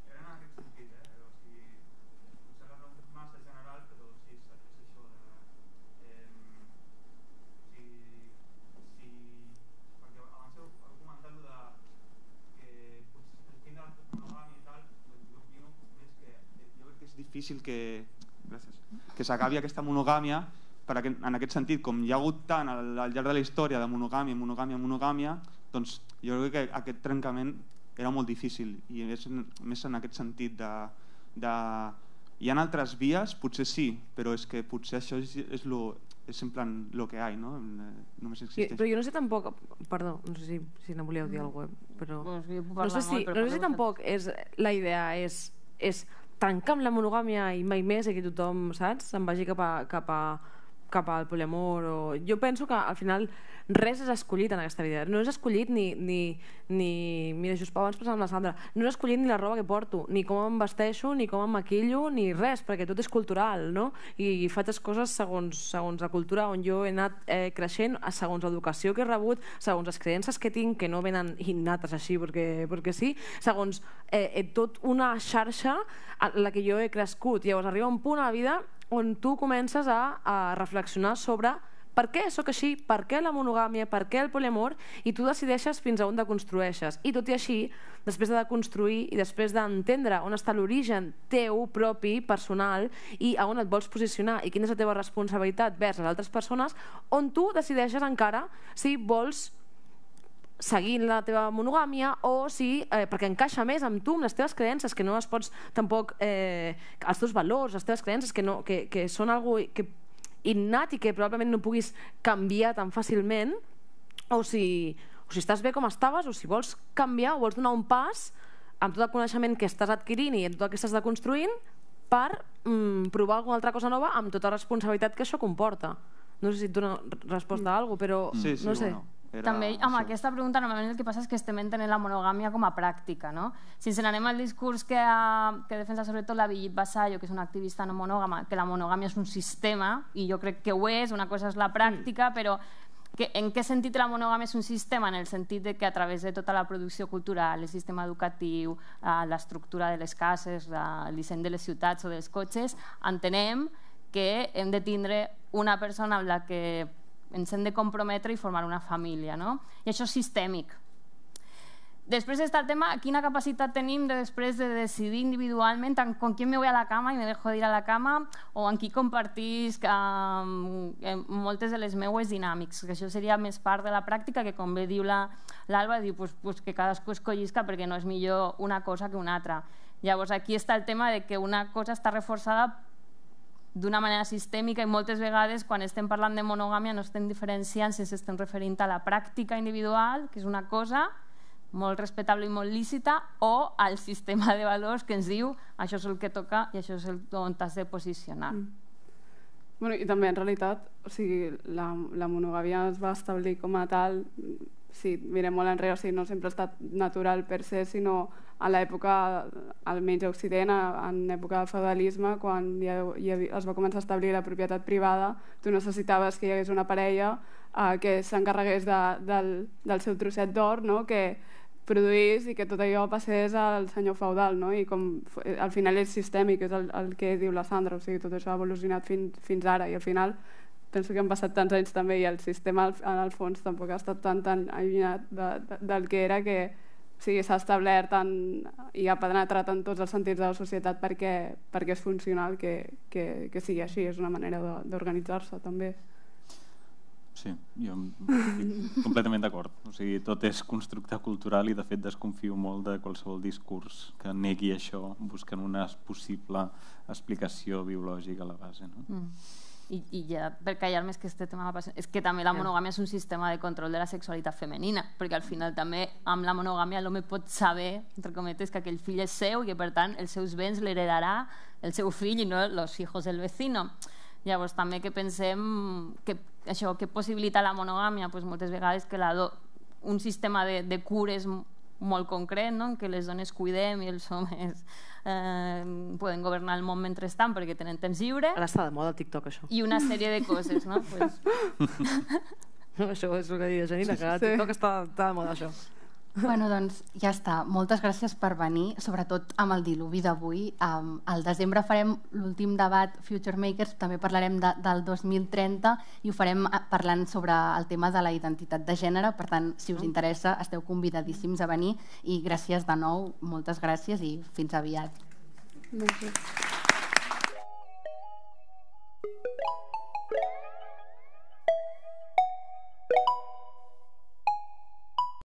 difícil que, gràcies, que s'acabi aquesta monogàmia, perquè en aquest sentit, com hi ha hagut tant al, al llarg de la història de monogàmia, monogàmia, monogàmia, doncs jo crec que aquest trencament era molt difícil i és més en aquest sentit de, de... Hi ha altres vies, potser sí, però és que potser això és, és, lo, és en plan lo que hi, no? Només existeix. Però jo no sé tampoc, perdó, no sé si, si no volíeu dir alguna cosa, però no sé si, no sé si tampoc és, la idea és, és trencar amb la monogàmia i mai més i que tothom, saps, se'n vagi cap a, cap a, cap al poliamor. O... Jo penso que al final res és escollit en aquesta vida. No és escollit ni... ni, ni... Mira, just abans pensava amb la Sandra. No és escollit ni la roba que porto, ni com em vesteixo, ni com em maquillo, ni res, perquè tot és cultural, no? I faig les coses segons, segons la cultura on jo he anat eh, creixent, segons l'educació que he rebut, segons les creences que tinc, que no venen innates així perquè, perquè sí, segons eh, tot una xarxa en la que jo he crescut. Llavors arriba un punt a la vida on tu comences a, a reflexionar sobre per què sóc així, per què la monogàmia, per què el poliamor, i tu decideixes fins a on deconstrueixes. I tot i així, després de deconstruir i després d'entendre on està l'origen teu propi, personal, i a on et vols posicionar i quina és la teva responsabilitat vers les altres persones, on tu decideixes encara si vols seguir la teva monogàmia o si, eh, perquè encaixa més amb tu, amb les teves creences, que no les pots tampoc, eh, els teus valors, les teves creences, que, no, que, que són algo que innat i que probablement no puguis canviar tan fàcilment, o si, o si estàs bé com estaves, o si vols canviar o vols donar un pas amb tot el coneixement que estàs adquirint i amb tot el que estàs deconstruint per mm, provar alguna altra cosa nova amb tota la responsabilitat que això comporta. No sé si et dona resposta a alguna cosa, però sí, sí, no sé. Bueno. Era També amb això. aquesta pregunta normalment el que passa és que estem entenent la monogàmia com a pràctica, no? Si ens n'anem al discurs que, ha, que defensa sobretot la Brigitte Vasallo, que és una activista no monògama, que la monogàmia és un sistema, i jo crec que ho és, una cosa és la pràctica, mm. però que, en què sentit la monogàmia és un sistema? En el sentit de que a través de tota la producció cultural, el sistema educatiu, eh, l'estructura de les cases, el disseny de les ciutats o dels cotxes, entenem que hem de tindre una persona amb la que ens hem de comprometre i formar una família, no? I això és sistèmic. Després està el tema, quina capacitat tenim de després de decidir individualment con quién me voy a la cama i me dejo de ir a la cama o amb qui compartís um, moltes de les meues dinàmics, que això seria més part de la pràctica, que com bé diu l'Alba, diu pues, pues que cadascú escollisca perquè no és millor una cosa que una altra. Llavors aquí està el tema de que una cosa està reforçada d'una manera sistèmica i moltes vegades quan estem parlant de monogàmia no estem diferenciant si estem referint a la pràctica individual, que és una cosa molt respectable i molt lícita, o al sistema de valors que ens diu això és el que toca i això és el on t'has de posicionar. Mm. Bueno, i també en realitat, o sigui, la, la monogàmia es va establir com a tal, si mirem molt enrere, o sigui, no sempre ha estat natural per se, sinó a l'època, almenys a Occident, en època del feudalisme, quan ja, ja es va començar a establir la propietat privada, tu necessitaves que hi hagués una parella eh, que s'encarregués de, del, del seu trosset d'or, no? Que produís i que tot allò passés al senyor feudal, no? I com al final és sistèmic, és el, el que diu la Sandra, o sigui, tot això ha evolucionat fins, fins ara, i al final penso que han passat tants anys també i el sistema en el fons tampoc ha estat tan, tan allunyat de, de, del que era, que o sigui, s'ha establert en, i ha penetrat en tots els sentits de la societat perquè, perquè és funcional que, que, que sigui així, és una manera d'organitzar-se també. Sí, jo estic completament d'acord. O sigui, tot és constructe cultural i de fet desconfio molt de qualsevol discurs que negui això buscant una possible explicació biològica a la base, no? Mm. I, i ja per callar més que este tema és que també la monogàmia és un sistema de control de la sexualitat femenina, perquè al final també amb la monogàmia l'home pot saber, entre cometes, que aquell fill és seu i que per tant els seus béns l'heredarà el seu fill i no els hijos del vecino. Llavors també que pensem que això que possibilita la monogàmia, pues, moltes vegades que la do, un sistema de, de cures molt concret, no? En què les dones cuidem i els homes eh, poden governar el món mentrestant perquè tenen temps lliure. Ara està de moda el TikTok, això. I una sèrie de coses, no? Pues... això és el que diu Janina, que el TikTok està, està de moda, això. Bueno, doncs ja està. Moltes gràcies per venir, sobretot amb el diluvi d'avui. Um, al desembre farem l'últim debat Future Makers, també parlarem de, del dos mil trenta i ho farem parlant sobre el tema de la identitat de gènere. Per tant, si us interessa, esteu convidadíssims a venir i gràcies de nou, moltes gràcies i fins aviat. Gràcies.